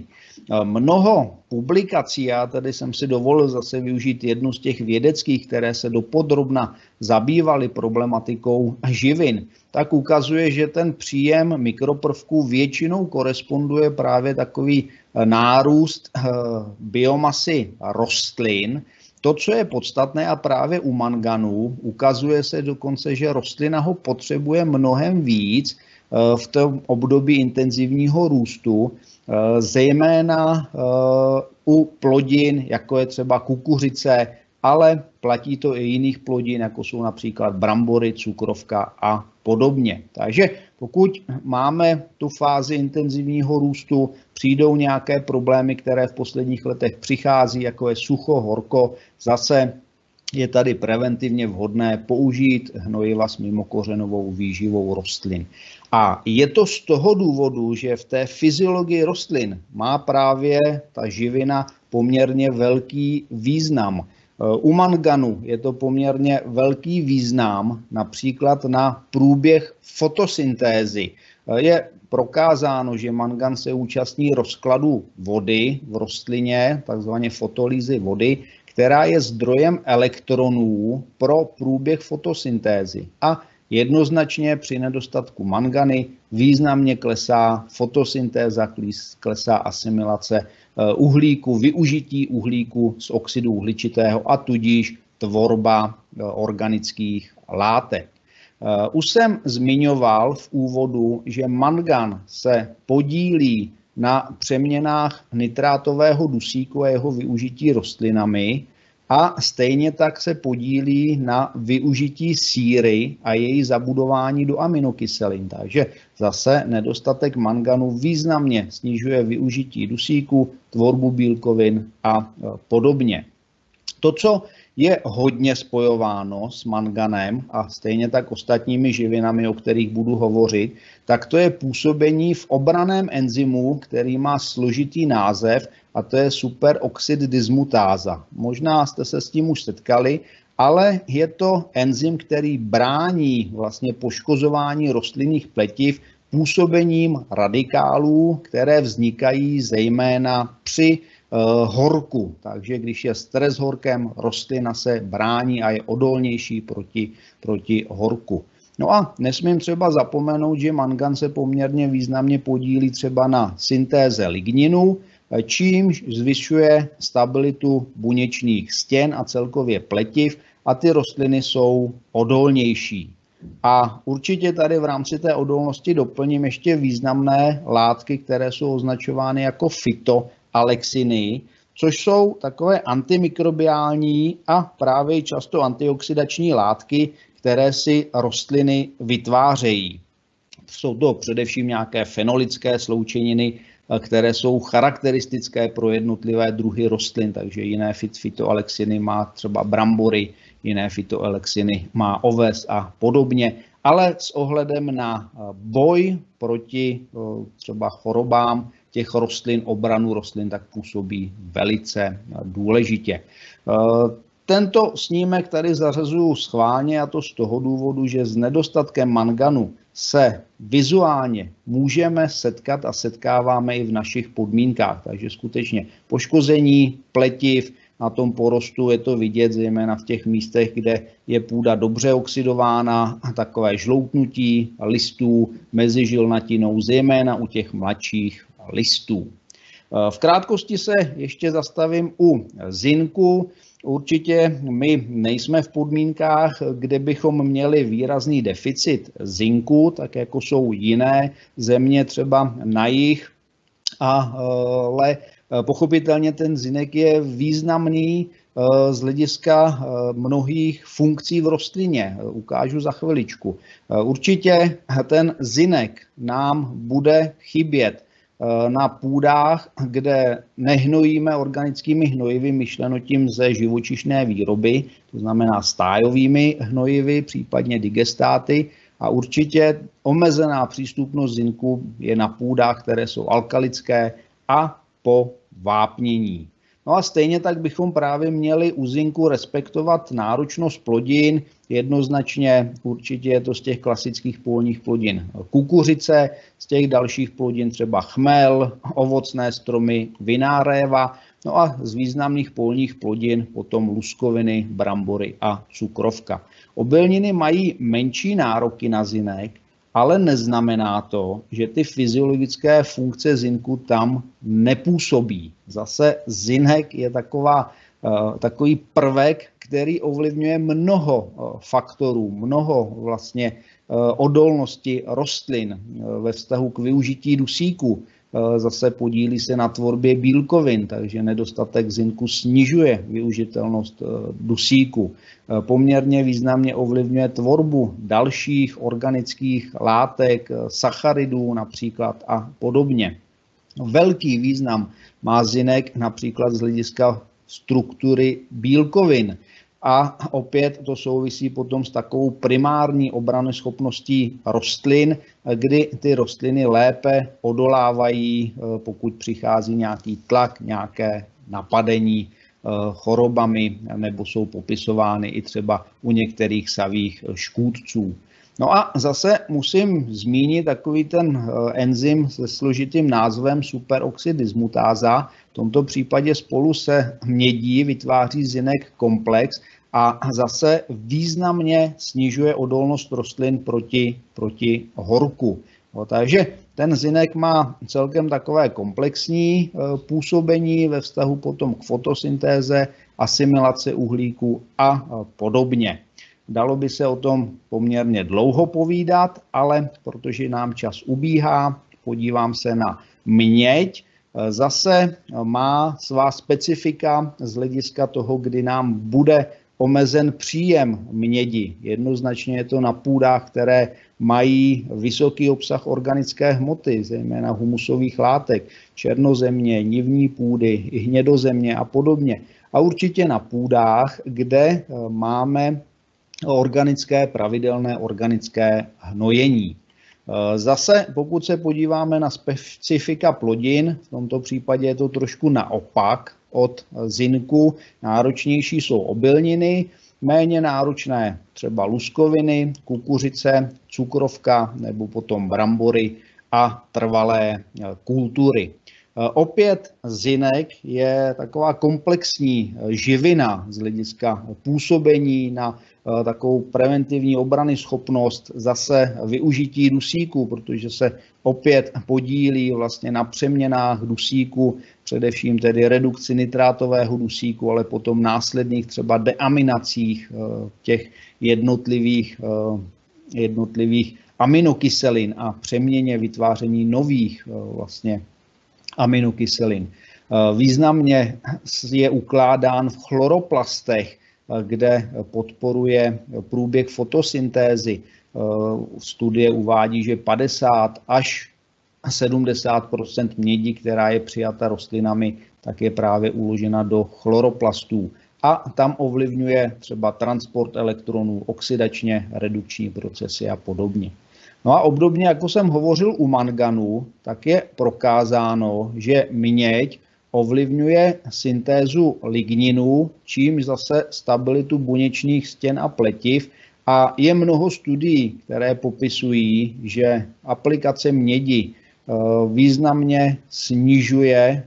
Mnoho publikací, já tady jsem si dovolil zase využít jednu z těch vědeckých, které se dopodrobna zabývaly problematikou živin, tak ukazuje, že ten příjem mikroprvků většinou koresponduje právě takový nárůst biomasy rostlin. To, co je podstatné a právě u manganu, ukazuje se dokonce, že rostlina ho potřebuje mnohem víc v tom období intenzivního růstu, zejména u plodin, jako je třeba kukuřice, ale platí to i jiných plodin, jako jsou například brambory, cukrovka a podobně. Takže pokud máme tu fázi intenzivního růstu, přijdou nějaké problémy, které v posledních letech přichází, jako je sucho, horko, zase je tady preventivně vhodné použít hnojiva s mimokořenovou výživou rostlin. A je to z toho důvodu, že v té fyziologii rostlin má právě ta živina poměrně velký význam. U manganu je to poměrně velký význam například na průběh fotosyntézy. Je prokázáno, že mangan se účastní rozkladu vody v rostlině, takzvaně fotolýzy vody, která je zdrojem elektronů pro průběh fotosyntézy. A jednoznačně při nedostatku mangany významně klesá fotosyntéza, klesá asimilace uhlíku, využití uhlíku z oxidu uhličitého a tudíž tvorba organických látek. Už jsem zmiňoval v úvodu, že mangan se podílí na přeměnách nitrátového dusíku a jeho využití rostlinami a stejně tak se podílí na využití síry a její zabudování do aminokyselin. Takže zase nedostatek manganu významně snižuje využití dusíku, tvorbu bílkovin a podobně. To, co je hodně spojováno s manganem a stejně tak ostatními živinami, o kterých budu hovořit, tak to je působení v obranném enzymu, který má složitý název, a to je superoxid dismutáza. Možná jste se s tím už setkali, ale je to enzym, který brání vlastně poškozování rostlinných pletiv působením radikálů, které vznikají zejména při uh, horku. Takže když je stres horkem, rostlina se brání a je odolnější proti, proti horku. No a nesmím třeba zapomenout, že mangan se poměrně významně podílí třeba na syntéze ligninu, čímž zvyšuje stabilitu buněčných stěn a celkově pletiv a ty rostliny jsou odolnější. A určitě tady v rámci té odolnosti doplním ještě významné látky, které jsou označovány jako fytoalexiny, což jsou takové antimikrobiální a právě často antioxidační látky, které si rostliny vytvářejí. Jsou to především nějaké fenolické sloučeniny, které jsou charakteristické pro jednotlivé druhy rostlin, takže jiné fytoalexiny má třeba brambory, jiné fytoalexiny má oves a podobně, ale s ohledem na boj proti třeba chorobám těch rostlin, obranu rostlin, tak působí velice důležitě. Tento snímek tady zařazuju schválně, a to z toho důvodu, že s nedostatkem manganu se vizuálně můžeme setkat a setkáváme i v našich podmínkách. Takže skutečně poškození pletiv na tom porostu je to vidět zejména v těch místech, kde je půda dobře oxidována, takové žloutnutí listů mezi žilnatinou, zejména u těch mladších listů. V krátkosti se ještě zastavím u zinku. Určitě my nejsme v podmínkách, kde bychom měli výrazný deficit zinku, tak jako jsou jiné země třeba na jih, ale pochopitelně ten zinek je významný z hlediska mnohých funkcí v rostlině. Ukážu za chviličku. Určitě ten zinek nám bude chybět na půdách, kde nehnojíme organickými hnojivy, myšleno tím ze živočišné výroby, to znamená stájovými hnojivy, případně digestáty. A určitě omezená přístupnost zinku je na půdách, které jsou alkalické a po vápnění. No a stejně tak bychom právě měli u zinku respektovat náročnost plodin. Jednoznačně určitě je to z těch klasických polních plodin kukuřice, z těch dalších plodin třeba chmel, ovocné stromy, vinná réva, no a z významných polních plodin potom luskoviny, brambory a cukrovka. Obilniny mají menší nároky na zinek, ale neznamená to, že ty fyziologické funkce zinku tam nepůsobí. Zase zinek je taková, takový prvek, který ovlivňuje mnoho faktorů, mnoho vlastně odolnosti rostlin ve vztahu k využití dusíku. Zase podílí se na tvorbě bílkovin, takže nedostatek zinku snižuje využitelnost dusíku. Poměrně významně ovlivňuje tvorbu dalších organických látek, sacharidů například a podobně. Velký význam má zinek například z hlediska struktury bílkovin. A opět to souvisí potom s takovou primární obranyschopností rostlin, kdy ty rostliny lépe odolávají, pokud přichází nějaký tlak, nějaké napadení chorobami, nebo jsou popisovány i třeba u některých savých škůdců. No a zase musím zmínit takový ten enzym se složitým názvem superoxid dismutáza. V tomto případě spolu se mědí vytváří zinek komplex a zase významně snižuje odolnost rostlin proti, proti horku. No, takže ten zinek má celkem takové komplexní působení ve vztahu potom k fotosyntéze, asimilace uhlíku a podobně. Dalo by se o tom poměrně dlouho povídat, ale protože nám čas ubíhá, podívám se na měď. Zase má svá specifika z hlediska toho, kdy nám bude omezen příjem mědi. Jednoznačně je to na půdách, které mají vysoký obsah organické hmoty, zejména humusových látek, černozemě, nivní půdy, hnědozemě a podobně. A určitě na půdách, kde máme organické, pravidelné organické hnojení. Zase, pokud se podíváme na specifika plodin, v tomto případě je to trošku naopak od zinku, náročnější jsou obilniny, méně náročné třeba luskoviny, kukuřice, cukrovka nebo potom brambory a trvalé kultury. Opět zinek je taková komplexní živina z hlediska působení na takovou preventivní obrany schopnost, zase využití dusíku, protože se opět podílí vlastně na přeměnách dusíku, především tedy redukci nitrátového dusíku, ale potom následných třeba deaminacích těch jednotlivých, jednotlivých aminokyselin a přeměně vytváření nových vlastně aminokyselin. Významně je ukládán v chloroplastech, kde podporuje průběh fotosyntézy. Studie uvádí, že padesát až sedmdesát procent mědi, která je přijata rostlinami, tak je právě uložena do chloroplastů. A tam ovlivňuje třeba transport elektronů, oxidačně redukční procesy a podobně. No a obdobně, jako jsem hovořil u manganu, tak je prokázáno, že měď ovlivňuje syntézu ligninu, čímž zase stabilitu buněčných stěn a pletiv. A je mnoho studií, které popisují, že aplikace mědi významně snižuje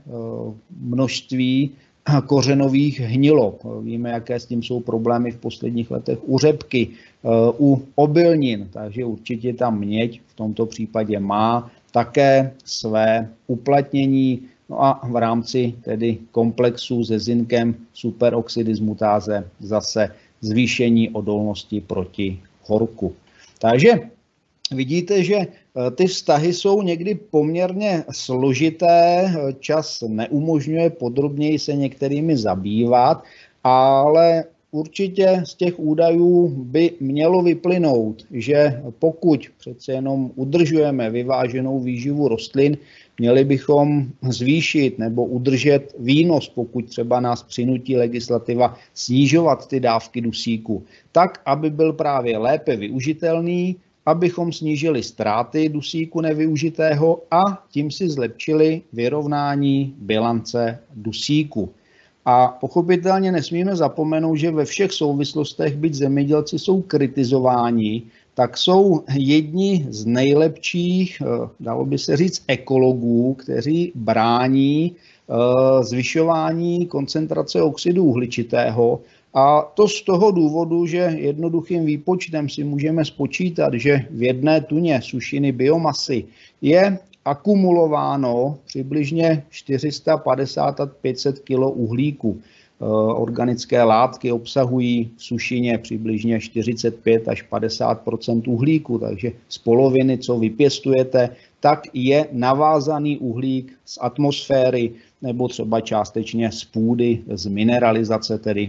množství kořenových hnilob. Víme, jaké s tím jsou problémy v posledních letech u řepky, u obilnin, takže určitě ta měď v tomto případě má také své uplatnění. No a v rámci tedy komplexu se zinkem superoxidismutáze zase zvýšení odolnosti proti horku. Takže vidíte, že ty vztahy jsou někdy poměrně složité, čas neumožňuje podrobněji se některými zabývat, ale určitě z těch údajů by mělo vyplynout, že pokud přece jenom udržujeme vyváženou výživu rostlin, měli bychom zvýšit nebo udržet výnos, pokud třeba nás přinutí legislativa snižovat ty dávky dusíku, tak, aby byl právě lépe využitelný, abychom snížili ztráty dusíku nevyužitého a tím si zlepšili vyrovnání bilance dusíku. A pochopitelně nesmíme zapomenout, že ve všech souvislostech, byť zemědělci jsou kritizováni, tak jsou jedni z nejlepších, dalo by se říct, ekologů, kteří brání zvyšování koncentrace oxidu uhličitého. A to z toho důvodu, že jednoduchým výpočtem si můžeme spočítat, že v jedné tuně sušiny biomasy je akumulováno přibližně čtyři sta padesát až pět set kilo uhlíku. Organické látky obsahují v sušině přibližně čtyřicet pět až padesát procent uhlíku, takže z poloviny, co vypěstujete, tak je navázaný uhlík z atmosféry nebo třeba částečně z půdy, z mineralizace, tedy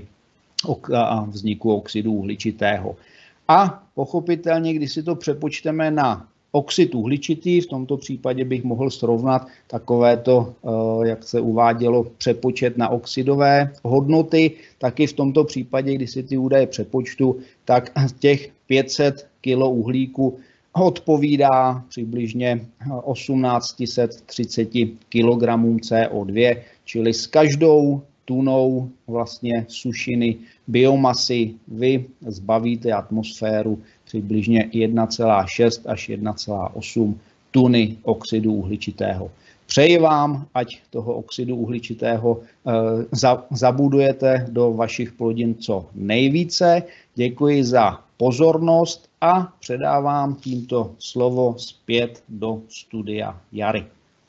a vzniku oxidu uhličitého. A pochopitelně, když si to přepočteme na oxid uhličitý, v tomto případě bych mohl srovnat takovéto, jak se uvádělo, přepočet na oxidové hodnoty, taky v tomto případě, když si ty údaje přepočtu, tak těch pět set kilo uhlíku odpovídá přibližně tisíc osm set třicet kilogramů C O dva, čili s každou tunou vlastně sušiny biomasy vy zbavíte atmosféru přibližně jedna celá šest až jedna celá osm tuny oxidu uhličitého. Přeji vám, ať toho oxidu uhličitého e, zabudujete do vašich plodin co nejvíce. Děkuji za pozornost a předávám tímto slovo zpět do studia Jary.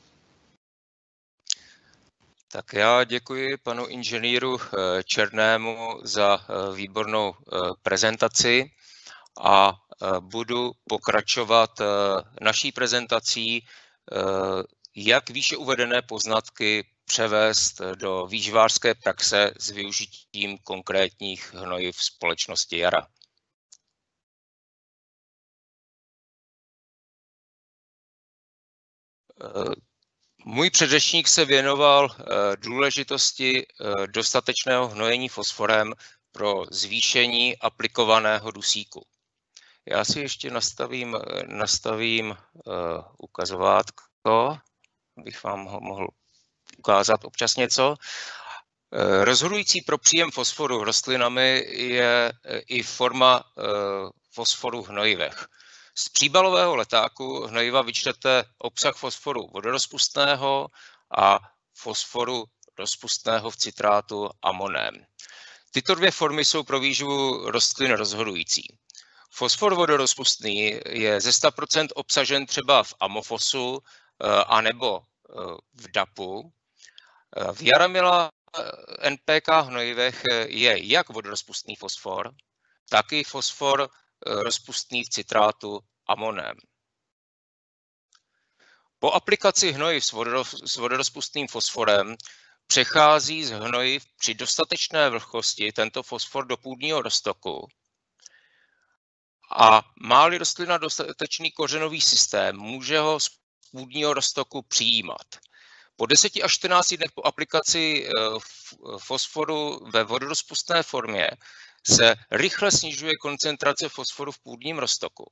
Tak já děkuji panu inženýru Černému za výbornou prezentaci a budu pokračovat naší prezentací, jak výše uvedené poznatky převést do výživářské praxe s využitím konkrétních hnojiv společnosti Jara. Můj předřečník se věnoval důležitosti dostatečného hnojení fosforem pro zvýšení aplikovaného dusíku. Já si ještě nastavím, nastavím uh, ukazovátko, abych vám ho mohl ukázat občas něco. Uh, rozhodující pro příjem fosforu rostlinami je i forma uh, fosforu v hnojivech. Z příbalového letáku hnojiva vyčtete obsah fosforu vodorozpustného a fosforu rozpustného v citrátu amoném. Tyto dvě formy jsou pro výživu rostlin rozhodující. Fosfor vodorozpustný je ze sto procent obsažen třeba v amofosu anebo v dapu. V Jaramila N P K hnojivech je jak vodorozpustný fosfor, tak i fosfor rozpustný v citrátu amoném. Po aplikaci hnojiv s vodorozpustným fosforem přechází z hnojiv při dostatečné vlhkosti tento fosfor do půdního roztoku. A má-li rostlina dostatečný kořenový systém, může ho z půdního roztoku přijímat. Po deseti až čtrnácti dnech po aplikaci fosforu ve vodorozpustné formě se rychle snižuje koncentrace fosforu v půdním roztoku.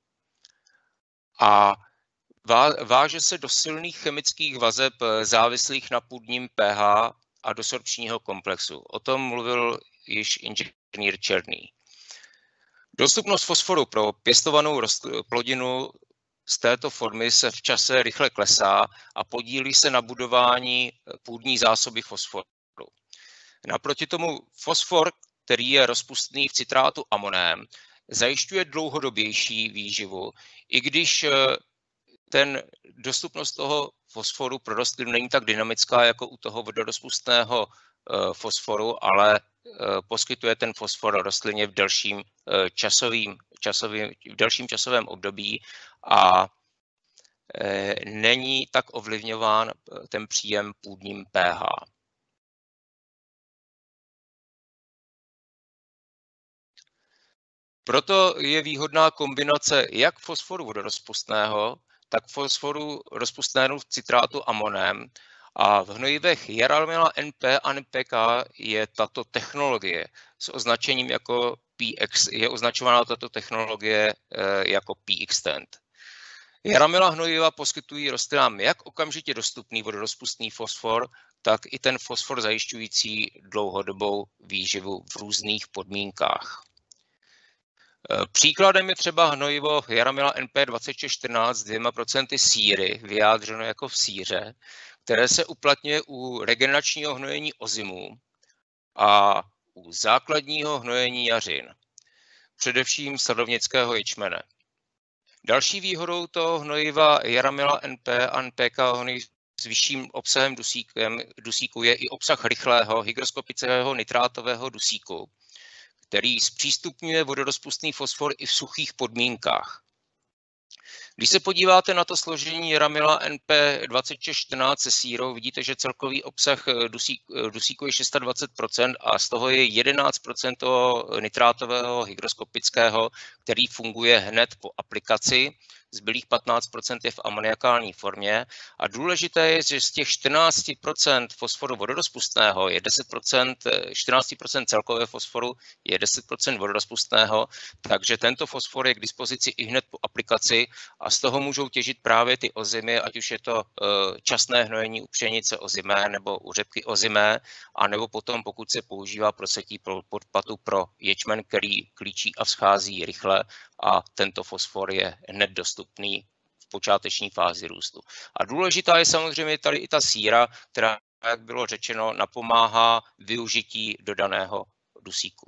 A váže se do silných chemických vazeb závislých na půdním pH a do sorpčního komplexu. O tom mluvil již inženýr Černý. Dostupnost fosforu pro pěstovanou plodinu z této formy se v čase rychle klesá a podílí se na budování půdní zásoby fosforu. Naproti tomu fosfor, který je rozpustný v citrátu amoném, zajišťuje dlouhodobější výživu, i když ten dostupnost toho fosforu pro rostlinu není tak dynamická jako u toho vodorozpustného fosforu, ale poskytuje ten fosfor rostlině v delším časovým, časovým, v delším časovém období a není tak ovlivňován ten příjem půdním pH. Proto je výhodná kombinace jak fosforu vodorozpustného, tak fosforu rozpustného v citrátu amoném. A v hnojivech Jaramila N P a N P K je tato technologie s označením jako P X, je označována tato technologie jako P-Extend. Jaramila hnojiva poskytují rostlinám jak okamžitě dostupný vodorozpustný fosfor, tak i ten fosfor zajišťující dlouhodobou výživu v různých podmínkách. Příkladem je třeba hnojivo Jaramila N P dvacet šest čtrnáct s dvěma procenty síry, vyjádřeno jako v síře, které se uplatňuje u regeneračního hnojení ozimů a u základního hnojení jařin, především sadovnického ječmene. Další výhodou toho hnojiva Jaramila N P a N P K hnojiv s vyšším obsahem dusíkem, dusíku je i obsah rychlého hygroskopického nitrátového dusíku, který zpřístupňuje vodorozpustný fosfor i v suchých podmínkách. Když se podíváte na to složení Jaramila N P dvacet šest čtrnáct se sírou, vidíte, že celkový obsah dusíku, dusíku je dvacet šest procent a z toho je jedenáct procent nitrátového hygroskopického, který funguje hned po aplikaci. Zbylých patnáct procent je v amoniakální formě a důležité je, že z těch čtrnáct procent fosforu vodorozpustného je deset procent, čtrnáct procent celkového fosforu je deset procent vodorozpustného, takže tento fosfor je k dispozici i hned po aplikaci a z toho můžou těžit právě ty ozimy, ať už je to časné hnojení u pšenice ozimé nebo u řepky ozimé, anebo potom, pokud se používá procetí podpatu pro ječmen, který klíčí a vzchází rychle a tento fosfor je hned dostupný v počáteční fázi růstu. A důležitá je samozřejmě tady i ta síra, která, jak bylo řečeno, napomáhá využití dodaného dusíku.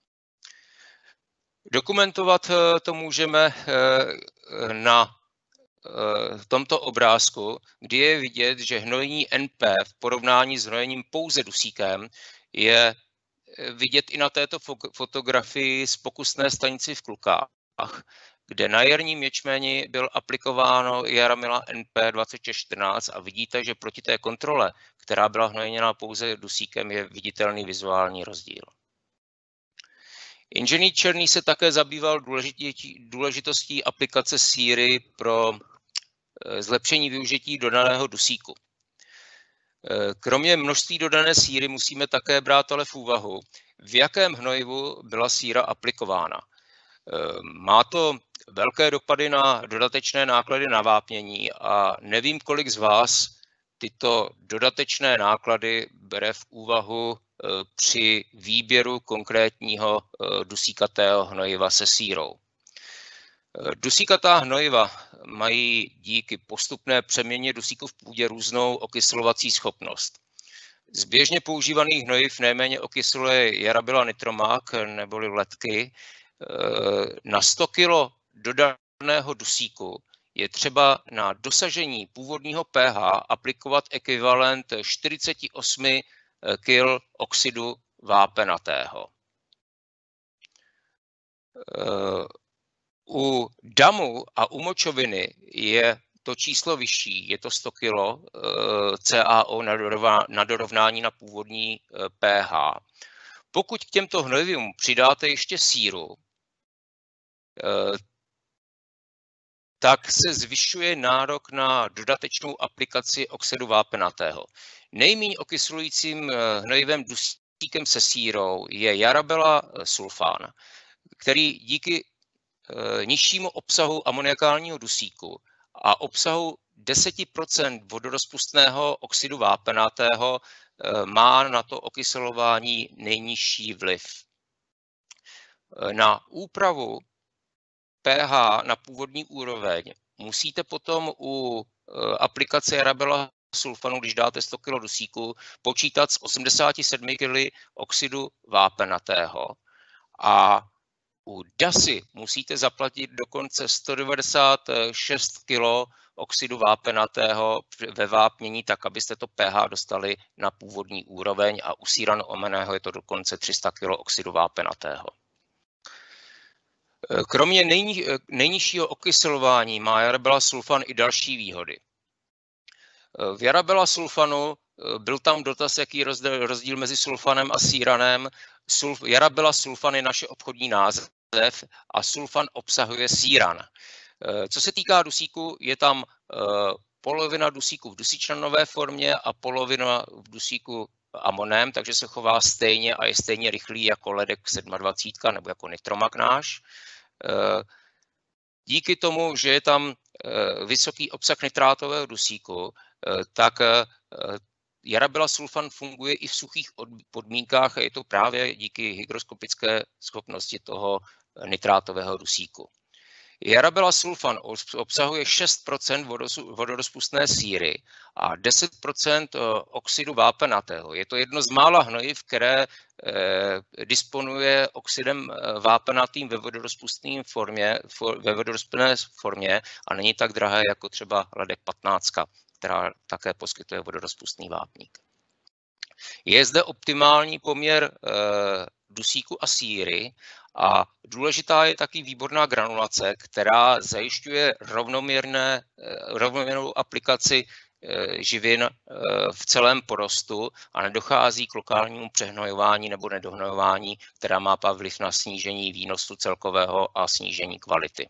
Dokumentovat to můžeme na tomto obrázku, kdy je vidět, že hnojení N P v porovnání s hnojením pouze dusíkem je vidět i na této fotografii z pokusné stanici v Klukách, kde na jarním ječmeni byl aplikováno Jaramila N P dvacet šest čtrnáct a vidíte, že proti té kontrole, která byla hnojená pouze dusíkem, je viditelný vizuální rozdíl. Inženýr Černý se také zabýval důležitostí aplikace síry pro zlepšení využití dodaného dusíku. Kromě množství dodané síry musíme také brát ale v úvahu, v jakém hnojivu byla síra aplikována. Má to velké dopady na dodatečné náklady na vápnění a nevím, kolik z vás tyto dodatečné náklady bere v úvahu při výběru konkrétního dusíkatého hnojiva se sírou. Dusíkatá hnojiva mají díky postupné přeměně dusíku v půdě různou okyslovací schopnost. Z běžně používaných hnojiv nejméně okyseluje Jarabila nitromák neboli vletky. Na sto kilo dodaného dusíku je třeba na dosažení původního pH aplikovat ekvivalent čtyřicet osm kil oxidu vápenatého. U damu a u močoviny je to číslo vyšší, je to sto kilo C A O na dorovnání na původní pH. Pokud k těmto hnojivům přidáte ještě síru, tak se zvyšuje nárok na dodatečnou aplikaci oxidu vápenatého. Nejméně okyslujícím hnojivem dusíkem se sírou je Jarabela sulfán, který díky nižšímu obsahu amoniakálního dusíku a obsahu deset procent vodorozpustného oxidu vápenatého má na to okyselování nejnižší vliv. Na úpravu pH na původní úroveň musíte potom u aplikace Jarabela sulfanu, když dáte sto kilo dusíku, počítat s osmdesáti sedmi kily oxidu vápenatého. A u dasy musíte zaplatit dokonce sto devadesát šest kilo oxidu vápenatého ve vápnění, tak abyste to pH dostali na původní úroveň, a u síran omeného je to dokonce tři sta kilo oxidu vápenatého. Kromě nejni, nejnižšího okyselování má Jarabela sulfan i další výhody. V Jarabela sulfanu byl tam dotaz, jaký je rozdíl mezi sulfanem a síranem. Sulf, Jarabela sulfan je naše obchodní název a sulfan obsahuje síran. Co se týká dusíku, je tam polovina dusíku v dusičnanové formě a polovina v dusíku amonem, takže se chová stejně a je stejně rychlý jako ledek dvacet sedm nebo jako nitromak náš. Díky tomu, že je tam vysoký obsah nitrátového dusíku, tak Jarabela sulfan funguje i v suchých podmínkách a je to právě díky hygroskopické schopnosti toho nitrátového dusíku. Jarabela sulfan obsahuje šest procent vodorozpustné síry a deset procent oxidu vápenatého. Je to jedno z mála hnojiv, které disponuje oxidem vápenatým ve vodorozpustné formě, ve vodorozpustné formě a není tak drahé jako třeba ledek patnáct, která také poskytuje vodorozpustný vápník. Je zde optimální poměr dusíku a síry a důležitá je taky výborná granulace, která zajišťuje rovnoměrné, rovnoměrnou aplikaci živin v celém porostu a nedochází k lokálnímu přehnojování nebo nedohnojování, která má pak vliv na snížení výnosu celkového a snížení kvality.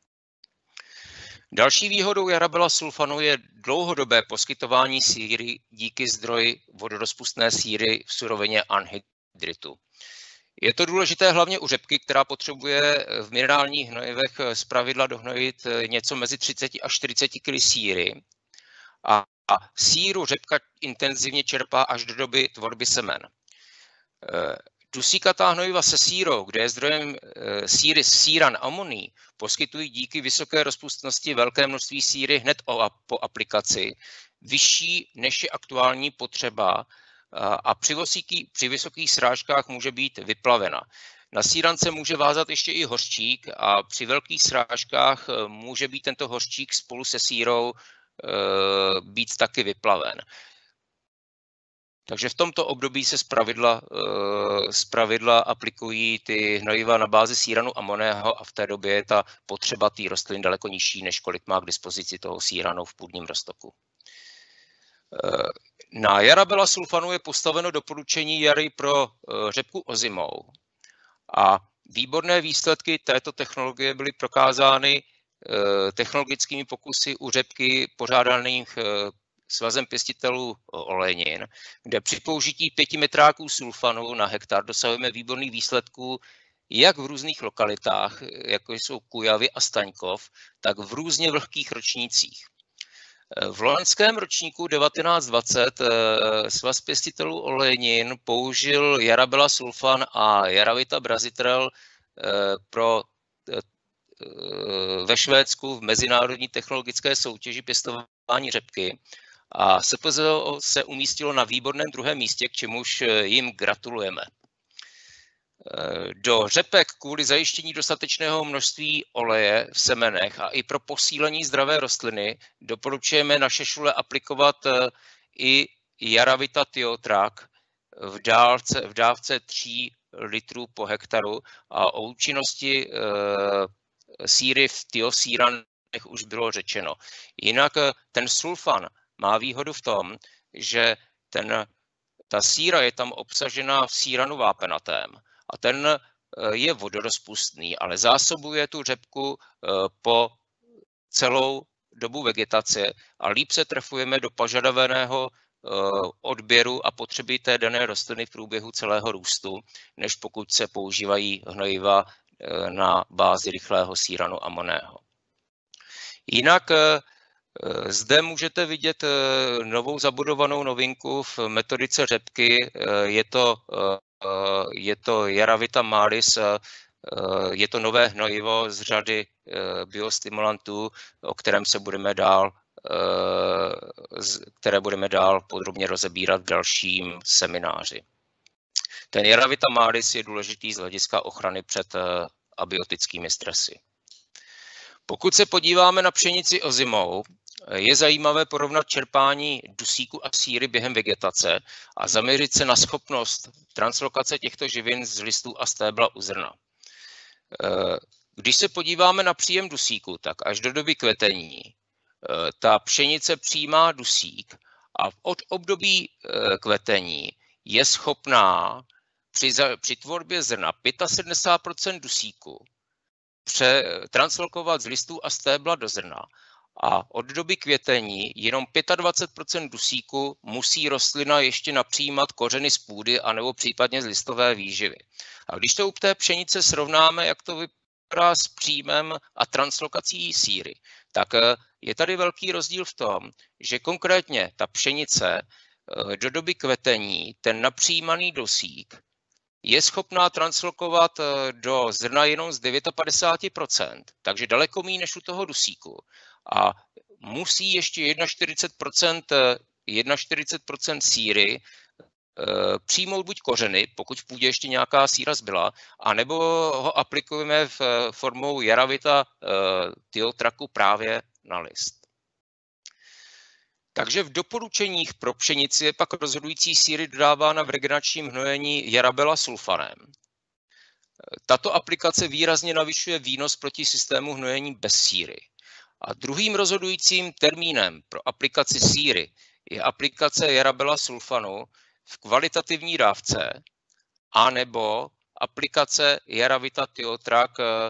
Další výhodou Jarabela sulfanu je dlouhodobé poskytování síry díky zdroji vodorozpustné síry v surovině anhydritu. Je to důležité hlavně u řepky, která potřebuje v minerálních hnojivech zpravidla dohnojit něco mezi třicet až čtyřicet kily síry. A síru řepka intenzivně čerpá až do doby tvorby semen. Dusíkatá hnojiva se sírou, kde je zdrojem síry síran amoní, poskytují díky vysoké rozpustnosti velké množství síry hned po aplikaci, vyšší než je aktuální potřeba, a při, vosíky, při vysokých srážkách může být vyplavena. Na sírance může vázat ještě i hořčík a při velkých srážkách může být tento hořčík spolu se sírou e, být taky vyplaven. Takže v tomto období se zpravidla, zpravidla aplikují ty hnojiva na bázi síranu amonného a v té době je ta potřeba té rostliny daleko nižší, než kolik má k dispozici toho síranu v půdním roztoku. Na Jarabela sulfanu je postaveno doporučení jary pro řepku ozimou a výborné výsledky této technologie byly prokázány technologickými pokusy u řepky pořádaných Svazem pěstitelů olejnin, kde při použití pěti metráků sulfanu na hektar dosahujeme výborných výsledků jak v různých lokalitách, jako jsou Kujavy a Staňkov, tak v různě vlhkých ročnících. V loňském ročníku devatenáct dvacet Svaz pěstitelů olejnin použil Jarabela sulfan a Jaravita brasitrel pro ve Švédsku v mezinárodní technologické soutěži pěstování řepky. A S P Z O se umístilo na výborném druhém místě, k čemuž jim gratulujeme. Do řepek kvůli zajištění dostatečného množství oleje v semenech a i pro posílení zdravé rostliny doporučujeme na šešule aplikovat i Jaravita Tiotrak v dávce, v dávce tří litrů po hektaru a o účinnosti síry v tiosíranech už bylo řečeno. Jinak ten sulfan má výhodu v tom, že ten, ta síra je tam obsažena v síranu vápenatém a ten je vodorozpustný, ale zásobuje tu řepku po celou dobu vegetace a líp se trefujeme do požadovaného odběru a potřeby té dané rostliny v průběhu celého růstu, než pokud se používají hnojiva na bázi rychlého síranu amonného. Jinak zde můžete vidět novou zabudovanou novinku v metodice řepky. Je to, je to Jaravita malis, je to nové hnojivo z řady biostimulantů, o kterém se budeme dál, které budeme dál podrobně rozebírat v dalším semináři. Ten Jaravita malis je důležitý z hlediska ochrany před abiotickými stresy. Pokud se podíváme na pšenici ozimou, je zajímavé porovnat čerpání dusíku a síry během vegetace a zaměřit se na schopnost translokace těchto živin z listů a stébla u zrna. Když se podíváme na příjem dusíku, tak až do doby kvetení ta pšenice přijímá dusík a od období kvetení je schopná při, při tvorbě zrna sedmdesát pět procent dusíku translokovat z listů a stébla do zrna. A od doby květení jenom dvacet pět procent dusíku musí rostlina ještě napřijímat kořeny z půdy anebo případně z listové výživy. A když to u té pšenice srovnáme, jak to vypadá s příjmem a translokací síry, tak je tady velký rozdíl v tom, že konkrétně ta pšenice do doby kvetení, ten napřijímaný dusík, je schopná translokovat do zrna jenom z padesát devět procent, takže daleko méně než u toho dusíku. A musí ještě čtyřicet jedna čtyřicet procent síry přijmout buď kořeny, pokud v půdě ještě nějaká síra zbyla, anebo ho aplikujeme v formou Jaravita Tiotraku právě na list. Takže v doporučeních pro pšenici je pak rozhodující síry dodávána v regeneračním hnojení Jarabela sulfanem. Tato aplikace výrazně navyšuje výnos proti systému hnojení bez síry. A druhým rozhodujícím termínem pro aplikaci síry je aplikace Jarabela sulfanu v kvalitativní dávce anebo aplikace Jaravita Tiotrak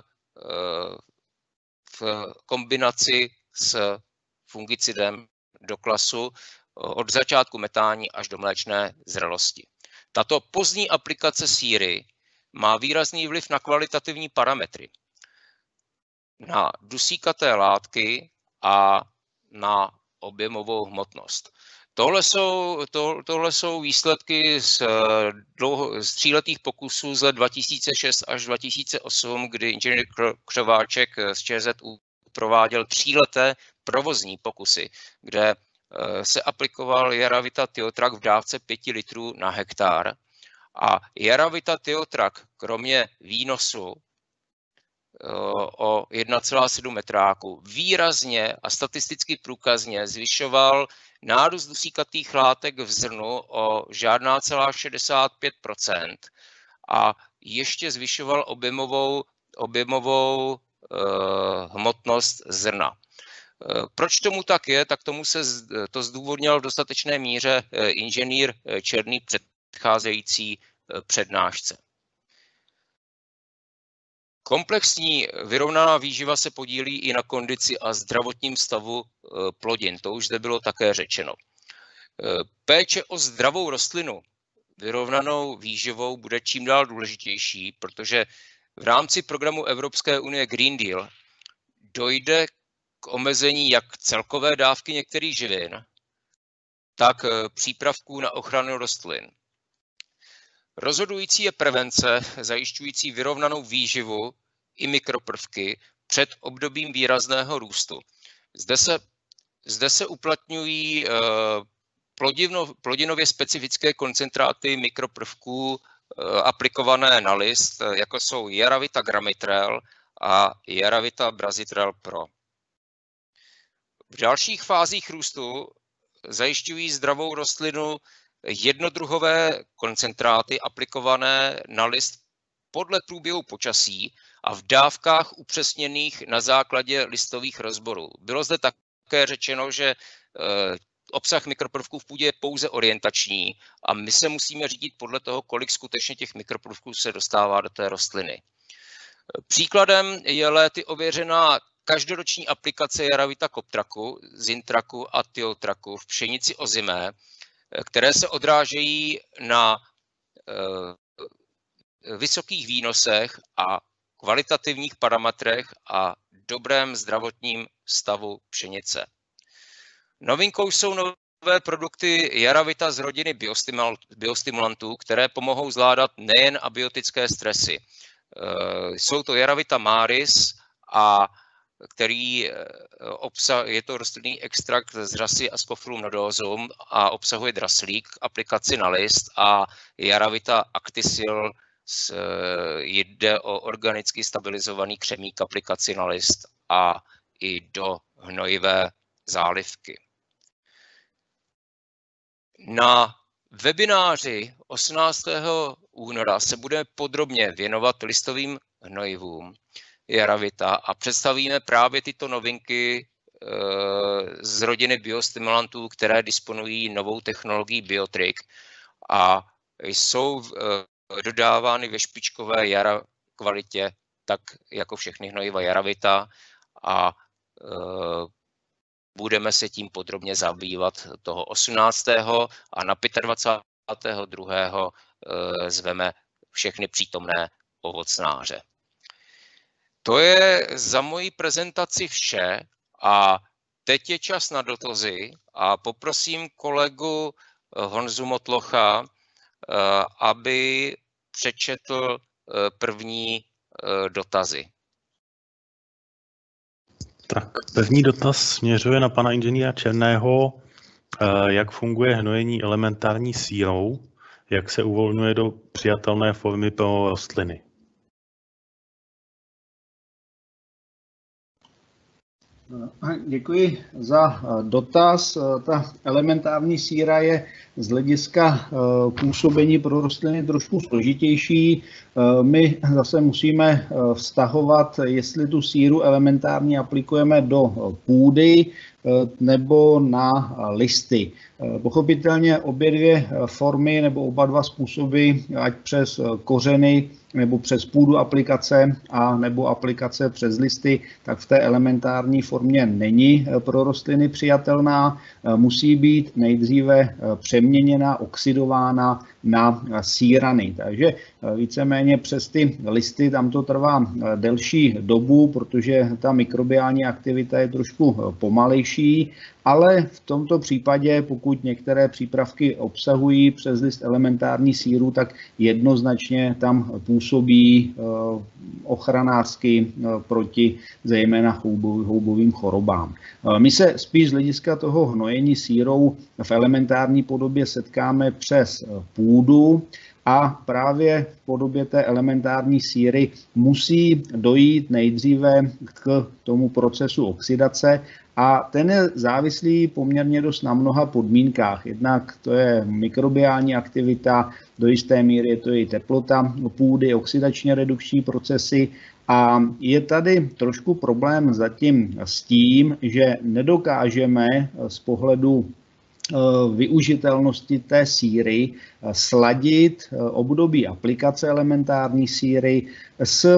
v kombinaci s fungicidem do klasu od začátku metání až do mléčné zrelosti. Tato pozdní aplikace síry má výrazný vliv na kvalitativní parametry, na dusíkaté látky a na objemovou hmotnost. Tohle jsou, to, tohle jsou výsledky z, dlouho, z tříletých pokusů z let dva tisíce šest až dva tisíce osm, kdy inženýr Křováček z ČZÚ prováděl tříleté provozní pokusy, kde se aplikoval Jaravita Tiotrak v dávce pět litrů na hektar. A Jaravita Tiotrak kromě výnosu o jedna celá sedm metráku výrazně a statisticky průkazně zvyšoval nárůst dusíkatých látek v zrnu o žádná celá šedesát pět procent a ještě zvyšoval objemovou, objemovou eh, hmotnost zrna. Eh, proč tomu tak je? Tak tomu se to zdůvodnil v dostatečné míře eh, inženýr Černý předcházející eh, přednášce. Komplexní vyrovnaná výživa se podílí i na kondici a zdravotním stavu plodin, to už zde bylo také řečeno. Péče o zdravou rostlinu vyrovnanou výživou bude čím dál důležitější, protože v rámci programu Evropské unie Green Deal dojde k omezení jak celkové dávky některých živin, tak přípravků na ochranu rostlin. Rozhodující je prevence, zajišťující vyrovnanou výživu i mikroprvky před obdobím výrazného růstu. Zde se, zde se uplatňují plodino, plodinově specifické koncentráty mikroprvků aplikované na list, jako jsou Jaravita gramitrel a Jaravita brasitrel pro. V dalších fázích růstu zajišťují zdravou rostlinu jednodruhové koncentráty aplikované na list podle průběhu počasí a v dávkách upřesněných na základě listových rozborů. Bylo zde také řečeno, že obsah mikroprvků v půdě je pouze orientační a my se musíme řídit podle toho, kolik skutečně těch mikroprvků se dostává do té rostliny. Příkladem je léty ověřená každoroční aplikace Jaravita koptraku, zintraku a tiotraku v pšenici ozimé, které se odrážejí na vysokých výnosech a kvalitativních parametrech a dobrém zdravotním stavu pšenice. Novinkou jsou nové produkty Jaravita z rodiny biostimulantů, které pomohou zvládat nejen abiotické stresy. Jsou to Jaravita maris, a který obsah, je to rostlinný extrakt z řasy Ascophyllum nodosum a obsahuje draslík, aplikaci na list, a Jaravita actisil, jde o organicky stabilizovaný křemík, aplikaci na list a i do hnojivé zálivky. Na webináři osmnáctého února se budeme podrobně věnovat listovým hnojivům Jaravita a představíme právě tyto novinky z rodiny biostimulantů, které disponují novou technologií Biotrik a jsou dodávány ve špičkové jara kvalitě, tak jako všechny hnojiva Jaravita, a budeme se tím podrobně zabývat toho osmnáctého a na dvacátého pátého druhého zveme všechny přítomné ovocnáře. To je za moji prezentaci vše a teď je čas na dotazy a poprosím kolegu Honzu Motlocha, aby přečetl první dotazy. Tak, první dotaz směřuje na pana inženýra Černého. Jak funguje hnojení elementární sírou? Jak se uvolňuje do přijatelné formy pro rostliny? Děkuji za dotaz. Ta elementární síra je z hlediska působení pro rostliny trošku složitější. My zase musíme vztahovat, jestli tu síru elementární aplikujeme do půdy nebo na listy. Pochopitelně obě dvě formy nebo oba dva způsoby, ať přes kořeny nebo přes půdu aplikace a nebo aplikace přes listy, tak v té elementární formě není pro rostliny přijatelná. Musí být nejdříve přeměněna, oxidována na sírany. Takže víceméně přes ty listy tam to trvá delší dobu, protože ta mikrobiální aktivita je trošku pomalejší, ale v tomto případě, pokud některé přípravky obsahují přes list elementární síru, tak jednoznačně tam působí ochranářsky proti zejména houbovým chorobám. My se spíš z hlediska toho hnojení sírou v elementární podobě setkáme přes půdu. a právě v podobě té elementární síry musí dojít nejdříve k tomu procesu oxidace a ten je závislý poměrně dost na mnoha podmínkách. Jednak to je mikrobiální aktivita, do jisté míry je to i teplota půdy, oxidačně redukční procesy a je tady trošku problém zatím s tím, že nedokážeme z pohledu využitelnosti té síry sladit období aplikace elementární síry s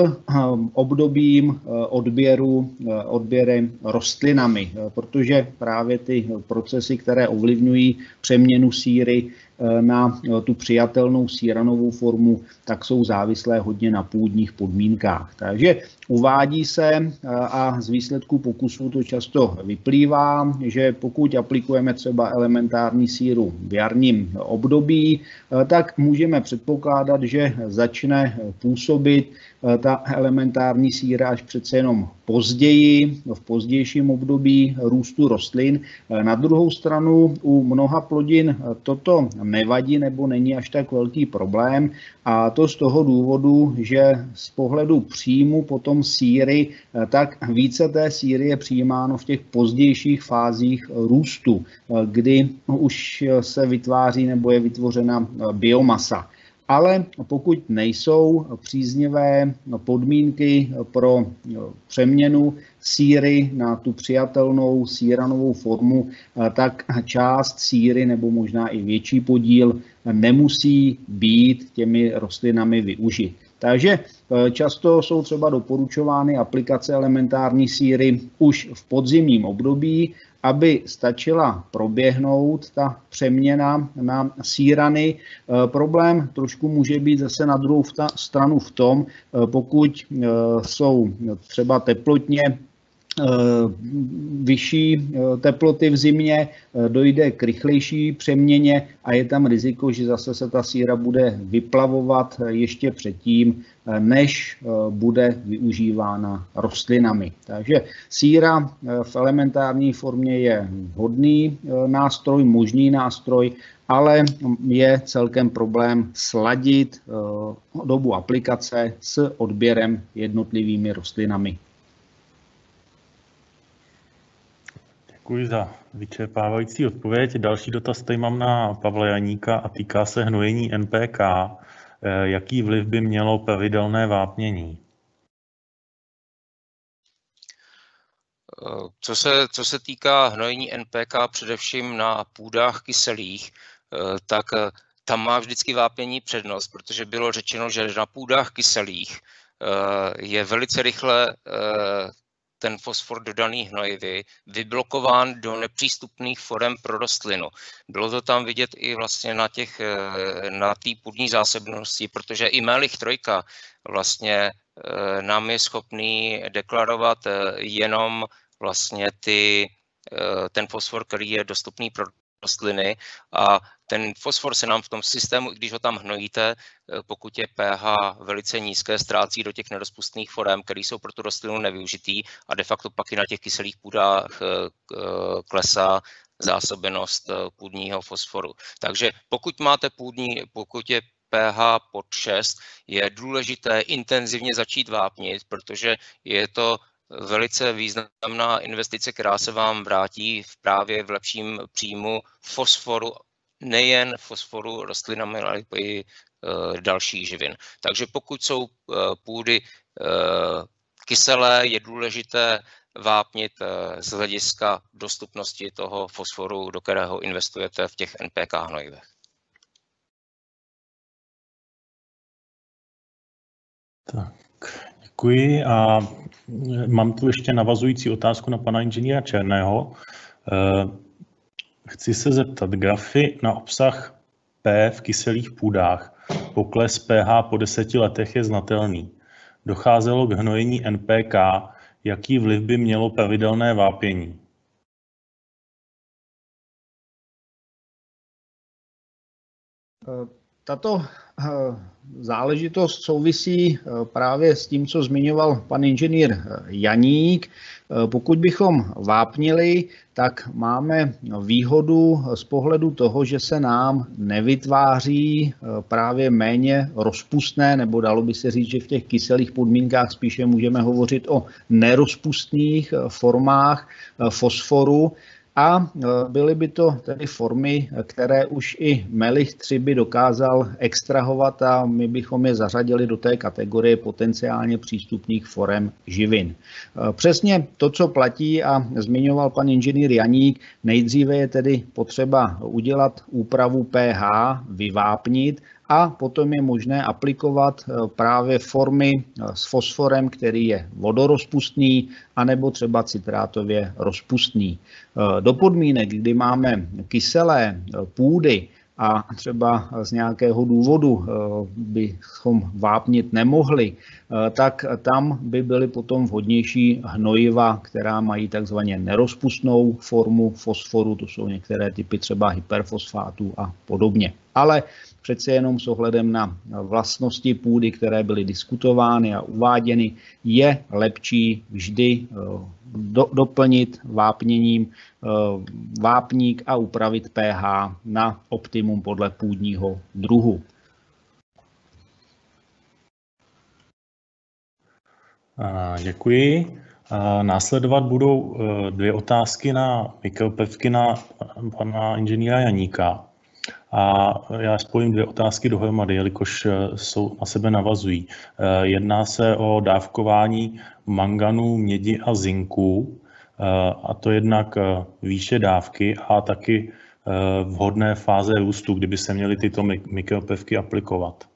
obdobím odběru odběrem rostlinami, protože právě ty procesy, které ovlivňují přeměnu síry na tu přijatelnou síranovou formu, tak jsou závislé hodně na půdních podmínkách. Takže uvádí se a z výsledků pokusů to často vyplývá, že pokud aplikujeme třeba elementární síru v jarním období, tak můžeme předpokládat, že začne působit ta elementární síra až přece jenom později, v pozdějším období růstu rostlin. Na druhou stranu u mnoha plodin toto nevadí nebo není až tak velký problém a to z toho důvodu, že z pohledu příjmu potom síry, tak více té síry je přijímáno v těch pozdějších fázích růstu, kdy už se vytváří nebo je vytvořena biomasa. Ale pokud nejsou příznivé podmínky pro přeměnu síry na tu přijatelnou síranovou formu, tak část síry nebo možná i větší podíl nemusí být těmi rostlinami využit. Takže často jsou třeba doporučovány aplikace elementární síry už v podzimním období, aby stačila proběhnout ta přeměna na sírany. Problém trošku může být zase na druhou stranu v tom, pokud jsou třeba teplotně vyšší teploty v zimě, dojde k rychlejší přeměně a je tam riziko, že zase se ta síra bude vyplavovat ještě předtím, než bude využívána rostlinami. Takže síra v elementární formě je vhodný nástroj, možný nástroj, ale je celkem problém sladit dobu aplikace s odběrem jednotlivými rostlinami. Děkuji za vyčerpávající odpověď. Další dotaz tady mám na Pavla Janíka a týká se hnojení N P K. Jaký vliv by mělo pravidelné vápnění? Co se, co se týká hnojení N P K především na půdách kyselých, tak tam má vždycky vápnění přednost, protože bylo řečeno, že na půdách kyselých je velice rychle ten fosfor dodaný hnojivy vyblokován do nepřístupných forem pro rostlinu. Bylo to tam vidět i vlastně na těch, na té půdní zásobnosti, protože i Melich trojka vlastně nám je schopný deklarovat jenom vlastně ty, ten fosfor, který je dostupný pro rostliny a ten fosfor se nám v tom systému, i když ho tam hnojíte, pokud je pH velice nízké, ztrácí do těch nerozpustných forem, které jsou pro tu rostlinu nevyužitý a de facto pak i na těch kyselých půdách klesá zásobenost půdního fosforu. Takže pokud máte půdní, pokud je pH pod šest, je důležité intenzivně začít vápnit, protože je to velice významná investice, která se vám vrátí v právě v lepším příjmu fosforu, nejen fosforu rostlinami, ale i dalších živin. Takže pokud jsou půdy kyselé, je důležité vápnit z hlediska dostupnosti toho fosforu, do kterého investujete v těch N P K hnojivech. Tak, děkuji a mám tu ještě navazující otázku na pana inženýra Černého. Chci se zeptat, grafy na obsah P v kyselých půdách. Pokles pH po deseti letech je znatelný. Docházelo k hnojení N P K. Jaký vliv by mělo pravidelné vápění? Tato záležitost souvisí právě s tím, co zmiňoval pan inženýr Janík. Pokud bychom vápnili, tak máme výhodu z pohledu toho, že se nám nevytváří právě méně rozpustné, nebo dalo by se říct, že v těch kyselých podmínkách spíše můžeme hovořit o nerozpustných formách fosforu. A byly by to tedy formy, které už i Melich tři by dokázal extrahovat a my bychom je zařadili do té kategorie potenciálně přístupných forem živin. Přesně to, co platí a zmiňoval pan inženýr Janík, nejdříve je tedy potřeba udělat úpravu pH, vyvápnit a potom je možné aplikovat právě formy s fosforem, který je vodorozpustný, anebo třeba citrátově rozpustný. Do podmínek, kdy máme kyselé půdy a třeba z nějakého důvodu bychom vápnit nemohli, tak tam by byly potom vhodnější hnojiva, která mají takzvaně nerozpustnou formu fosforu, to jsou některé typy třeba hyperfosfátů a podobně. Ale přece jenom s ohledem na vlastnosti půdy, které byly diskutovány a uváděny, je lepší vždy do, doplnit vápněním vápník a upravit pH na optimum podle půdního druhu. Děkuji. Následovat budou dvě otázky na mikropevky na pana inženýra Janíka. A já spojím dvě otázky dohromady, jelikož jsou na sebe navazují. Jedná se o dávkování manganu, mědi a zinku, a to jednak výše dávky a taky vhodné fáze růstu, kdyby se měly tyto mikropevky aplikovat.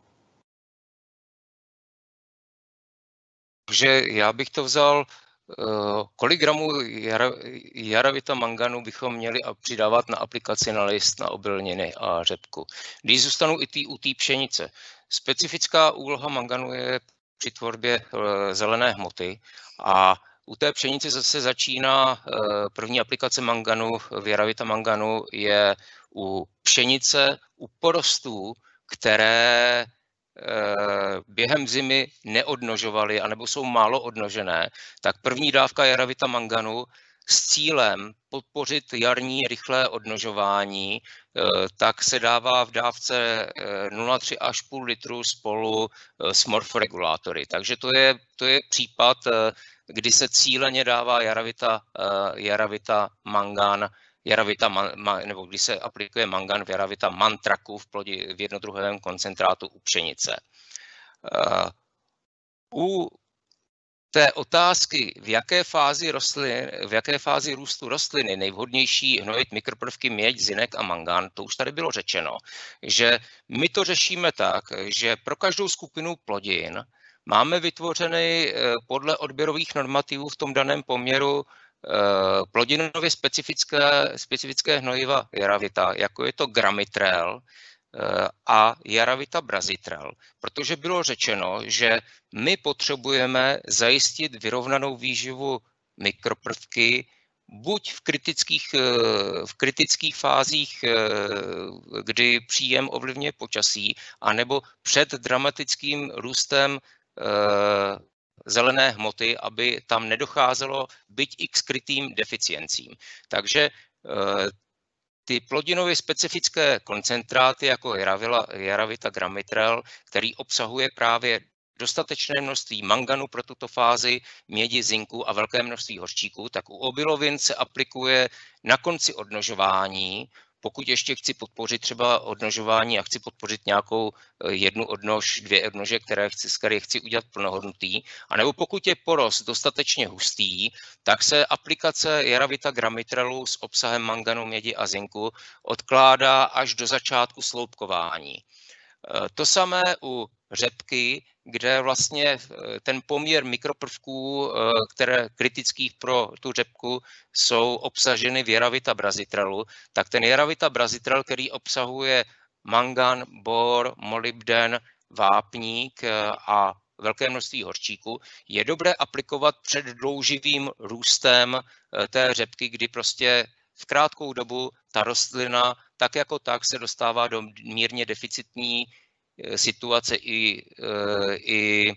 Takže já bych to vzal, kolik gramů jaravita manganu bychom měli přidávat na aplikaci na list, na obilniny a řepku. Když zůstanu i tý, u té pšenice. Specifická úloha manganu je při tvorbě zelené hmoty a u té pšenice zase začíná první aplikace manganu, jaravita manganu je u pšenice, u porostů, které během zimy neodnožovaly anebo jsou málo odnožené, tak první dávka jaravita manganu s cílem podpořit jarní rychlé odnožování, tak se dává v dávce nula celá tři až půl litru spolu s morforegulátory. Takže to je, to je případ, kdy se cíleně dává jaravita, jaravita mangan, jaravita, nebo když se aplikuje mangan v jaravita mantraku v, plodi, v jednodruhovém koncentrátu u pšenice. U té otázky, v jaké fázi, rostlin, v jaké fázi růstu rostliny nejvhodnější hnojit mikroprvky měď, zinek a mangan, to už tady bylo řečeno, že my to řešíme tak, že pro každou skupinu plodin máme vytvořeny podle odběrových normativů v tom daném poměru plodinově specifické, specifické hnojiva jaravita, jako je to gramitrel a jaravita brazitrel, protože bylo řečeno, že my potřebujeme zajistit vyrovnanou výživu mikroprvky buď v kritických, v kritických fázích, kdy příjem ovlivňuje počasí, anebo před dramatickým růstem zelené hmoty, aby tam nedocházelo byť i k skrytým deficiencím. Takže ty plodinově specifické koncentráty, jako jaravita gramitrel, který obsahuje právě dostatečné množství manganu pro tuto fázi, mědi, zinku a velké množství hořčíků, tak u obilovin se aplikuje na konci odnožování. Pokud ještě chci podpořit třeba odnožování a chci podpořit nějakou jednu odnož, dvě odnože, které chci, z které chci udělat plnohodnotný, anebo pokud je porost dostatečně hustý, tak se aplikace jaravita gramitrelu s obsahem manganu, mědi a zinku odkládá až do začátku sloupkování. To samé u řepky, kde vlastně ten poměr mikroprvků, které kritických pro tu řepku jsou obsaženy v jaravita brazitrelu, tak ten jaravita brazitrel, který obsahuje mangan, bor, molybden, vápník a velké množství hořčíku, je dobré aplikovat před dlouživým růstem té řepky, kdy prostě v krátkou dobu ta rostlina tak jako tak se dostává do mírně deficitní situace i, i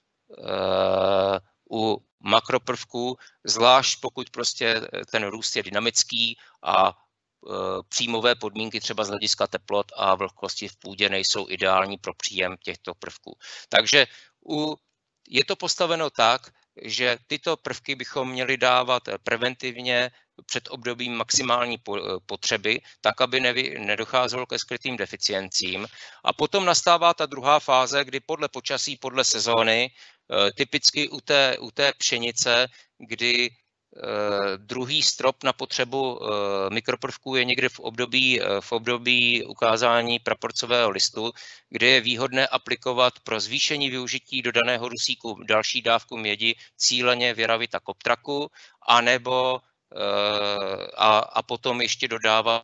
u makroprvků, zvlášť pokud prostě ten růst je dynamický a příjmové podmínky třeba z hlediska teplot a vlhkosti v půdě nejsou ideální pro příjem těchto prvků. Takže u, je to postaveno tak, že tyto prvky bychom měli dávat preventivně před obdobím maximální potřeby, tak, aby nevy, nedocházelo ke skrytým deficiencím. A potom nastává ta druhá fáze, kdy podle počasí, podle sezóny, typicky u té, u té pšenice, kdy druhý strop na potřebu mikroprvků je někde v období, v období ukázání praporcového listu, kde je výhodné aplikovat pro zvýšení využití dodaného dusíku další dávku mědi cíleně Viravita Koptraku, anebo a, a potom ještě dodávat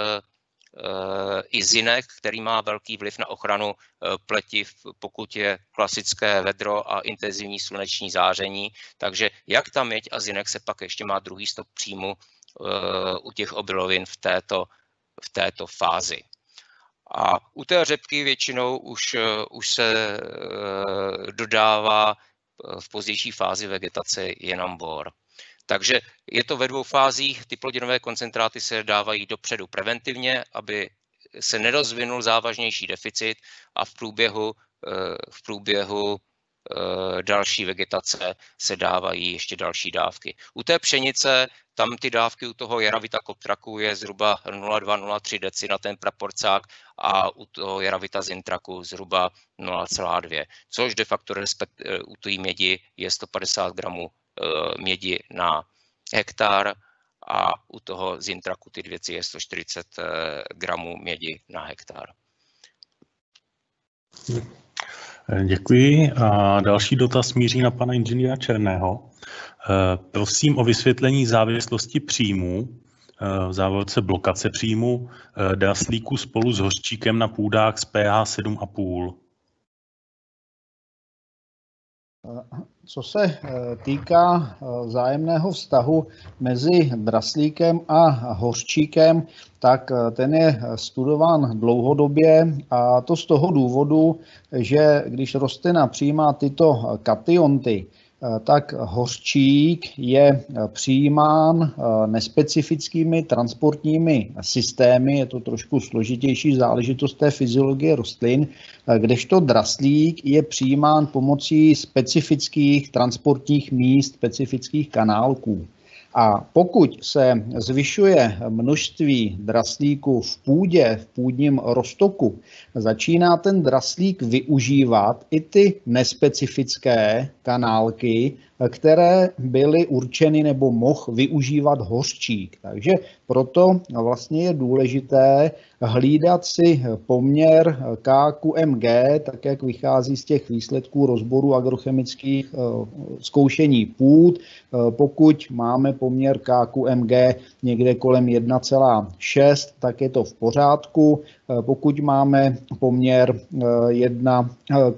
i zinek, který má velký vliv na ochranu pletiv, pokud je klasické vedro a intenzivní sluneční záření. Takže jak ta měď a zinek se pak ještě má druhý stop příjmu u těch obilovin v této, v této fázi. A u té řepky většinou už, už se dodává v pozdější fázi vegetace jenom bor. Takže je to ve dvou fázích, ty plodinové koncentráty se dávají dopředu preventivně, aby se nerozvinul závažnější deficit a v průběhu, v průběhu další vegetace se dávají ještě další dávky. U té pšenice, tam ty dávky u toho Jaravita Koptraku je zhruba nula celá dva až nula celá tři deci na ten praporcák a u toho Jaravita Zintraku zhruba nula celá dvě, což de facto respekt, u té mědi je sto padesát gramů mědi na hektar a u toho Zintraku ty věci je sto čtyřicet gramů mědi na hektar. Děkuji. A další dotaz míří na pana inženýra Černého. Prosím o vysvětlení závislosti příjmů, v závorce blokace příjmu draslíku spolu s hořčíkem na půdách s pH sedm a půl. Co se týká vzájemného vztahu mezi draslíkem a hořčíkem, tak ten je studován dlouhodobě a to z toho důvodu, že když rostlina přijímá tyto kationty, tak hořčík je přijímán nespecifickými transportními systémy, je to trošku složitější záležitost té fyziologie rostlin, kdežto draslík je přijímán pomocí specifických transportních míst, specifických kanálků. A pokud se zvyšuje množství draslíku v půdě, v půdním roztoku, začíná ten draslík využívat i ty nespecifické kanálky, které byly určeny nebo mohl využívat hořčík. Takže proto vlastně je důležité hlídat si poměr K ku M G, tak jak vychází z těch výsledků rozboru agrochemických zkoušení půd. Pokud máme poměr K ku M G někde kolem jedna celá šest, tak je to v pořádku. Pokud máme poměr jedna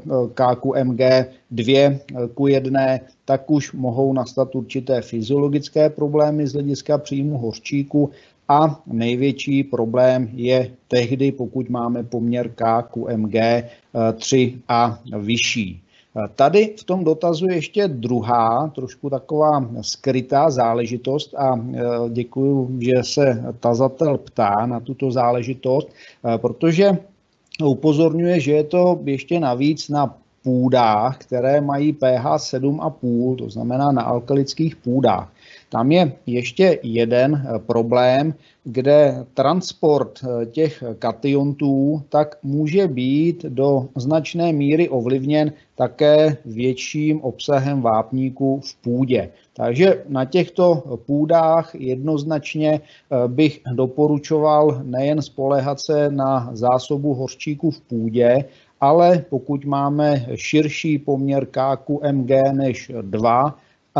K ku M G dva ku jedné, tak už mohou nastat určité fyziologické problémy z hlediska příjmu hořčíku a největší problém je tehdy, pokud máme poměr K ku M G tři a vyšší. Tady v tom dotazu je ještě druhá, trošku taková skrytá záležitost a děkuji, že se tazatel ptá na tuto záležitost, protože upozorňuje, že je to ještě navíc na půdách, které mají pH sedm a půl, to znamená na alkalických půdách. Tam je ještě jeden problém, kde transport těch kationtů tak může být do značné míry ovlivněn také větším obsahem vápníku v půdě. Takže na těchto půdách jednoznačně bych doporučoval nejen spoléhat se na zásobu hořčíku v půdě, ale pokud máme širší poměr K ku M G než dva,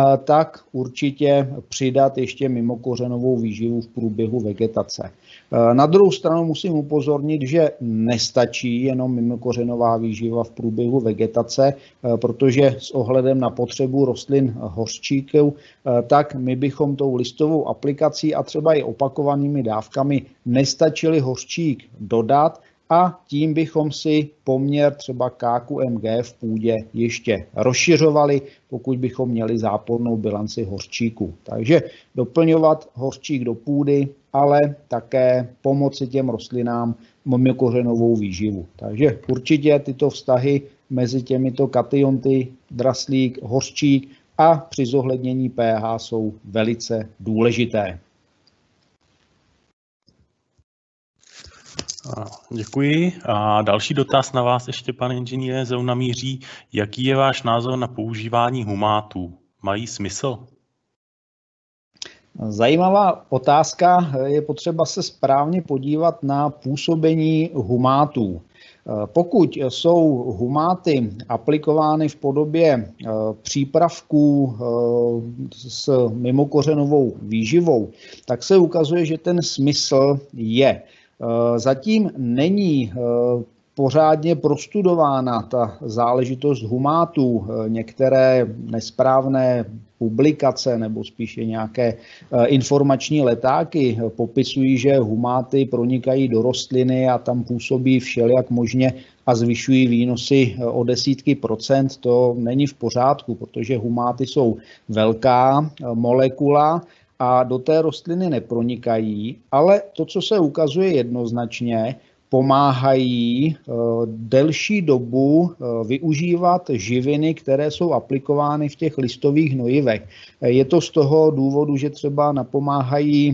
tak určitě přidat ještě mimokořenovou výživu v průběhu vegetace. Na druhou stranu musím upozornit, že nestačí jenom mimokořenová výživa v průběhu vegetace, protože s ohledem na potřebu rostlin hořčíků, tak my bychom tou listovou aplikací a třeba i opakovanými dávkami nestačili hořčík dodat, a tím bychom si poměr třeba K K M G v půdě ještě rozšiřovali, pokud bychom měli zápornou bilanci hořčíku. Takže doplňovat hořčík do půdy, ale také pomoci těm rostlinám mimokořenovou výživu. Takže určitě tyto vztahy mezi těmito kationty, draslík, hořčík a při zohlednění pH jsou velice důležité. Děkuji. A další dotaz na vás ještě, pane inženýre Zeuna, míří. Jaký je váš názor na používání humátů? Mají smysl? Zajímavá otázka. Je potřeba se správně podívat na působení humátů. Pokud jsou humáty aplikovány v podobě přípravků s mimokořenovou výživou, tak se ukazuje, že ten smysl je. Zatím není pořádně prostudována ta záležitost humátů. Některé nesprávné publikace nebo spíše nějaké informační letáky popisují, že humáty pronikají do rostliny a tam působí všelijak možně a zvyšují výnosy o desítky procent. To není v pořádku, protože humáty jsou velká molekula a do té rostliny nepronikají, ale to, co se ukazuje jednoznačně, pomáhají delší dobu využívat živiny, které jsou aplikovány v těch listových hnojivech. Je to z toho důvodu, že třeba napomáhají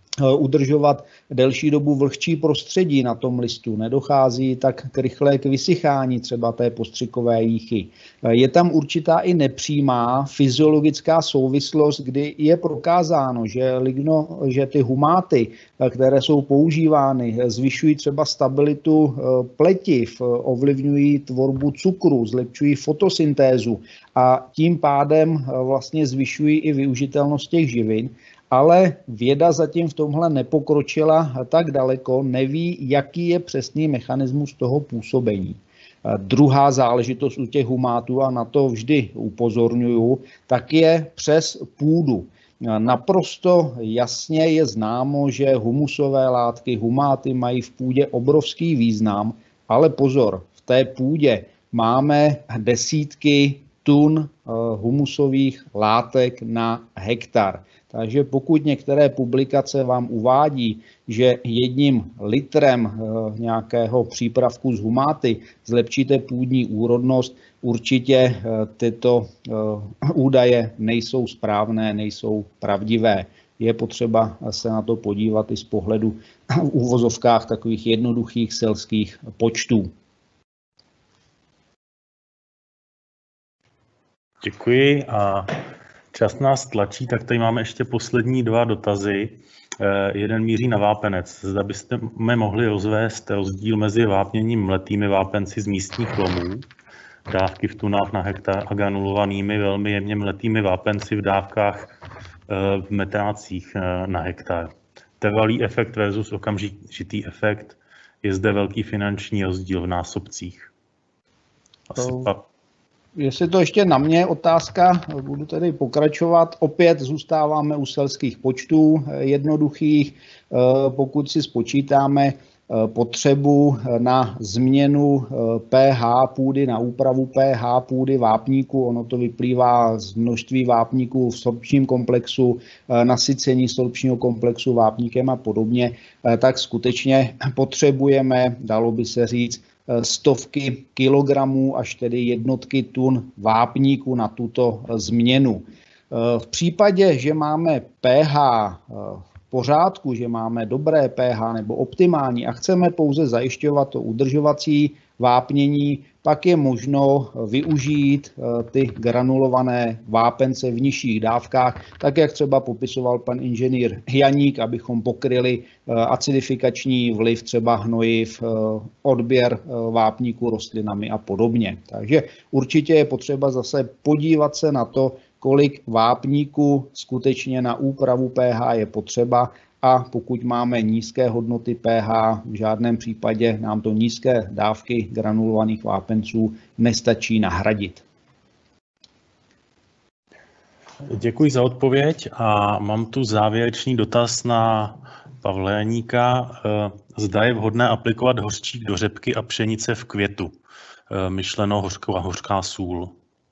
udržovat delší dobu vlhčí prostředí na tom listu. Nedochází tak rychle k vysychání třeba té postřikové jíchy. Je tam určitá i nepřímá fyziologická souvislost, kdy je prokázáno, že, ligno, že ty humáty, které jsou používány, zvyšují třeba stabilitu pletiv, ovlivňují tvorbu cukru, zlepšují fotosyntézu a tím pádem vlastně zvyšují i využitelnost těch živin. Ale věda zatím v tomhle nepokročila tak daleko, neví, jaký je přesný mechanismus toho působení. Druhá záležitost u těch humátů, a na to vždy upozorňuju, tak je přes půdu. Naprosto jasně je známo, že humusové látky, humáty mají v půdě obrovský význam, ale pozor, v té půdě máme desítky tun humusových látek na hektar. Takže pokud některé publikace vám uvádí, že jedním litrem nějakého přípravku z humáty zlepšíte půdní úrodnost, určitě tyto údaje nejsou správné, nejsou pravdivé. Je potřeba se na to podívat i z pohledu v uvozovkách takových jednoduchých selských počtů. Děkuji a čas nás tlačí, tak tady máme ještě poslední dva dotazy. Jeden míří na vápenec. Zda byste mohli rozvést rozdíl mezi vápněním mletými vápenci z místních lomů, dávky v tunách na hektar a granulovanými velmi jemně mletými vápenci v dávkách v metrácích na hektar. Trvalý efekt versus okamžitý efekt. Je zde velký finanční rozdíl v násobcích. Asi pa... Jestli to ještě na mě otázka, budu tedy pokračovat. Opět zůstáváme u selských počtů jednoduchých. Pokud si spočítáme potřebu na změnu pH půdy, na úpravu pH půdy vápníku, ono to vyplývá z množství vápníků v sorpčním komplexu, nasycení sorpčního komplexu vápníkem a podobně, tak skutečně potřebujeme, dalo by se říct, stovky kilogramů až tedy jednotky tun vápníku na tuto změnu. V případě, že máme pH v pořádku, že máme dobré pH nebo optimální a chceme pouze zajišťovat to udržovací vápnění, pak je možno využít ty granulované vápence v nižších dávkách, tak jak třeba popisoval pan inženýr Janík, abychom pokryli acidifikační vliv třeba hnojiv, odběr vápníku rostlinami a podobně. Takže určitě je potřeba zase podívat se na to, kolik vápníku skutečně na úpravu pH je potřeba, a pokud máme nízké hodnoty pH, v žádném případě nám to nízké dávky granulovaných vápenců nestačí nahradit. Děkuji za odpověď a mám tu závěrečný dotaz na Pavla Janíka. Zda je vhodné aplikovat hořčík do řepky a pšenice v květu. Myšleno hořká, hořká sůl.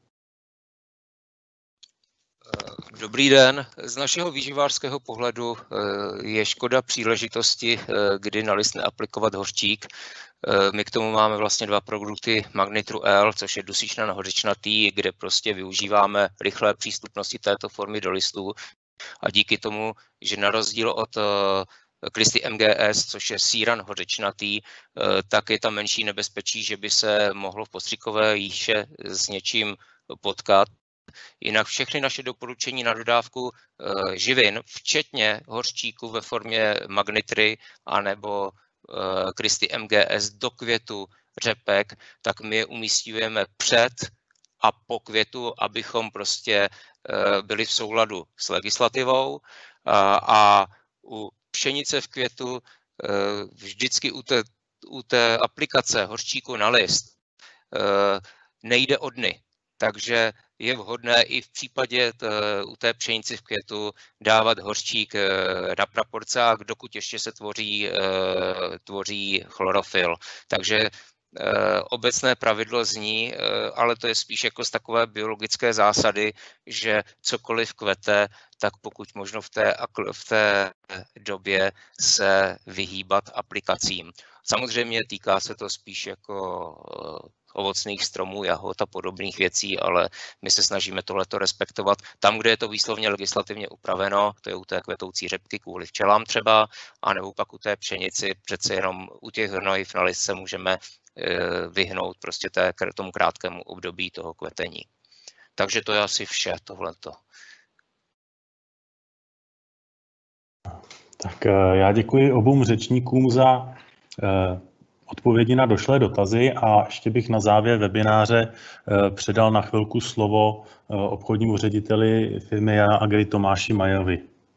Dobrý den. Z našeho výživářského pohledu je škoda příležitosti, kdy na list neaplikovat hořčík. My k tomu máme vlastně dva produkty Magnitru L, což je dusičnan hořečnatý, kde prostě využíváme rychlé přístupnosti této formy do listů. A díky tomu, že na rozdíl od Christy M G S, což je síran hořečnatý, tak je tam menší nebezpečí, že by se mohlo v postřikové jíše s něčím potkat. Jinak všechny naše doporučení na dodávku živin, včetně hořčíku ve formě Magnitry anebo Christy M G S do květu řepek, tak my je umístujeme před a po květu, abychom prostě byli v souladu s legislativou. A u pšenice v květu vždycky u té, u té aplikace hořčíku na list nejde o dny. Takže je vhodné i v případě t, u té pšenici v květu dávat hořčík na praporcách, dokud ještě se tvoří, tvoří chlorofyl. Takže obecné pravidlo zní, ale to je spíš jako z takové biologické zásady, že cokoliv kvete, tak pokud možno v té, v té době se vyhýbat aplikacím. Samozřejmě týká se to spíš jako ovocných stromů, jahod a podobných věcí, ale my se snažíme tohleto respektovat. Tam, kde je to výslovně legislativně upraveno, to je u té kvetoucí řepky kvůli včelám třeba, anebo pak u té pšenici, přece jenom u těch hnojiv na list se můžeme vyhnout prostě té, tomu krátkému období toho kvetení. Takže to je asi vše tohleto. Tak já děkuji obou řečníkům za odpovědi na došlé dotazy a ještě bych na závěr webináře předal na chvilku slovo obchodnímu řediteli firmy Jara Agri Tomáši Majerovi.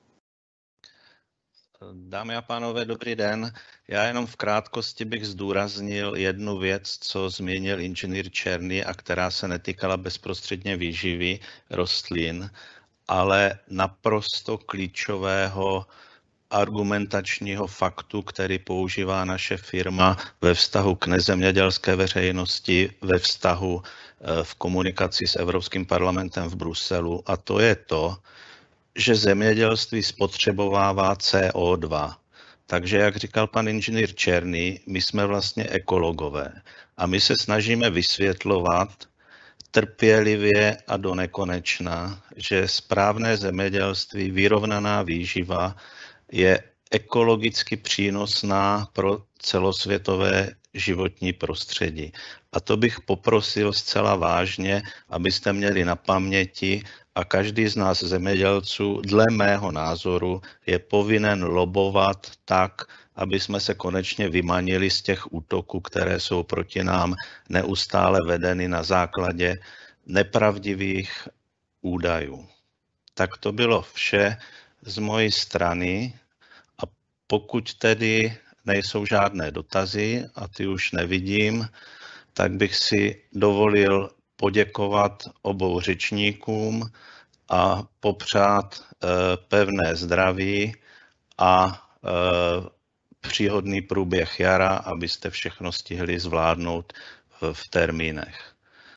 Dámy a pánové, dobrý den. Já jenom v krátkosti bych zdůraznil jednu věc, co zmínil inženýr Černý a která se netýkala bezprostředně výživy rostlin, ale naprosto klíčového argumentačního faktu, který používá naše firma ve vztahu k nezemědělské veřejnosti, ve vztahu v komunikaci s Evropským parlamentem v Bruselu, a to je to, že zemědělství spotřebovává C O dva. Takže, jak říkal pan inženýr Černý, my jsme vlastně ekologové a my se snažíme vysvětlovat trpělivě a do nekonečna, že správné zemědělství, vyrovnaná výživa je ekologicky přínosná pro celosvětové životní prostředí. A to bych poprosil zcela vážně, abyste měli na paměti, a každý z nás zemědělců, dle mého názoru, je povinen lobovat tak, aby jsme se konečně vymanili z těch útoků, které jsou proti nám neustále vedeny na základě nepravdivých údajů. Tak to bylo vše z mojí strany a pokud tedy nejsou žádné dotazy, a ty už nevidím, tak bych si dovolil poděkovat obou řečníkům a popřát pevné zdraví a příhodný průběh jara, abyste všechno stihli zvládnout v termínech.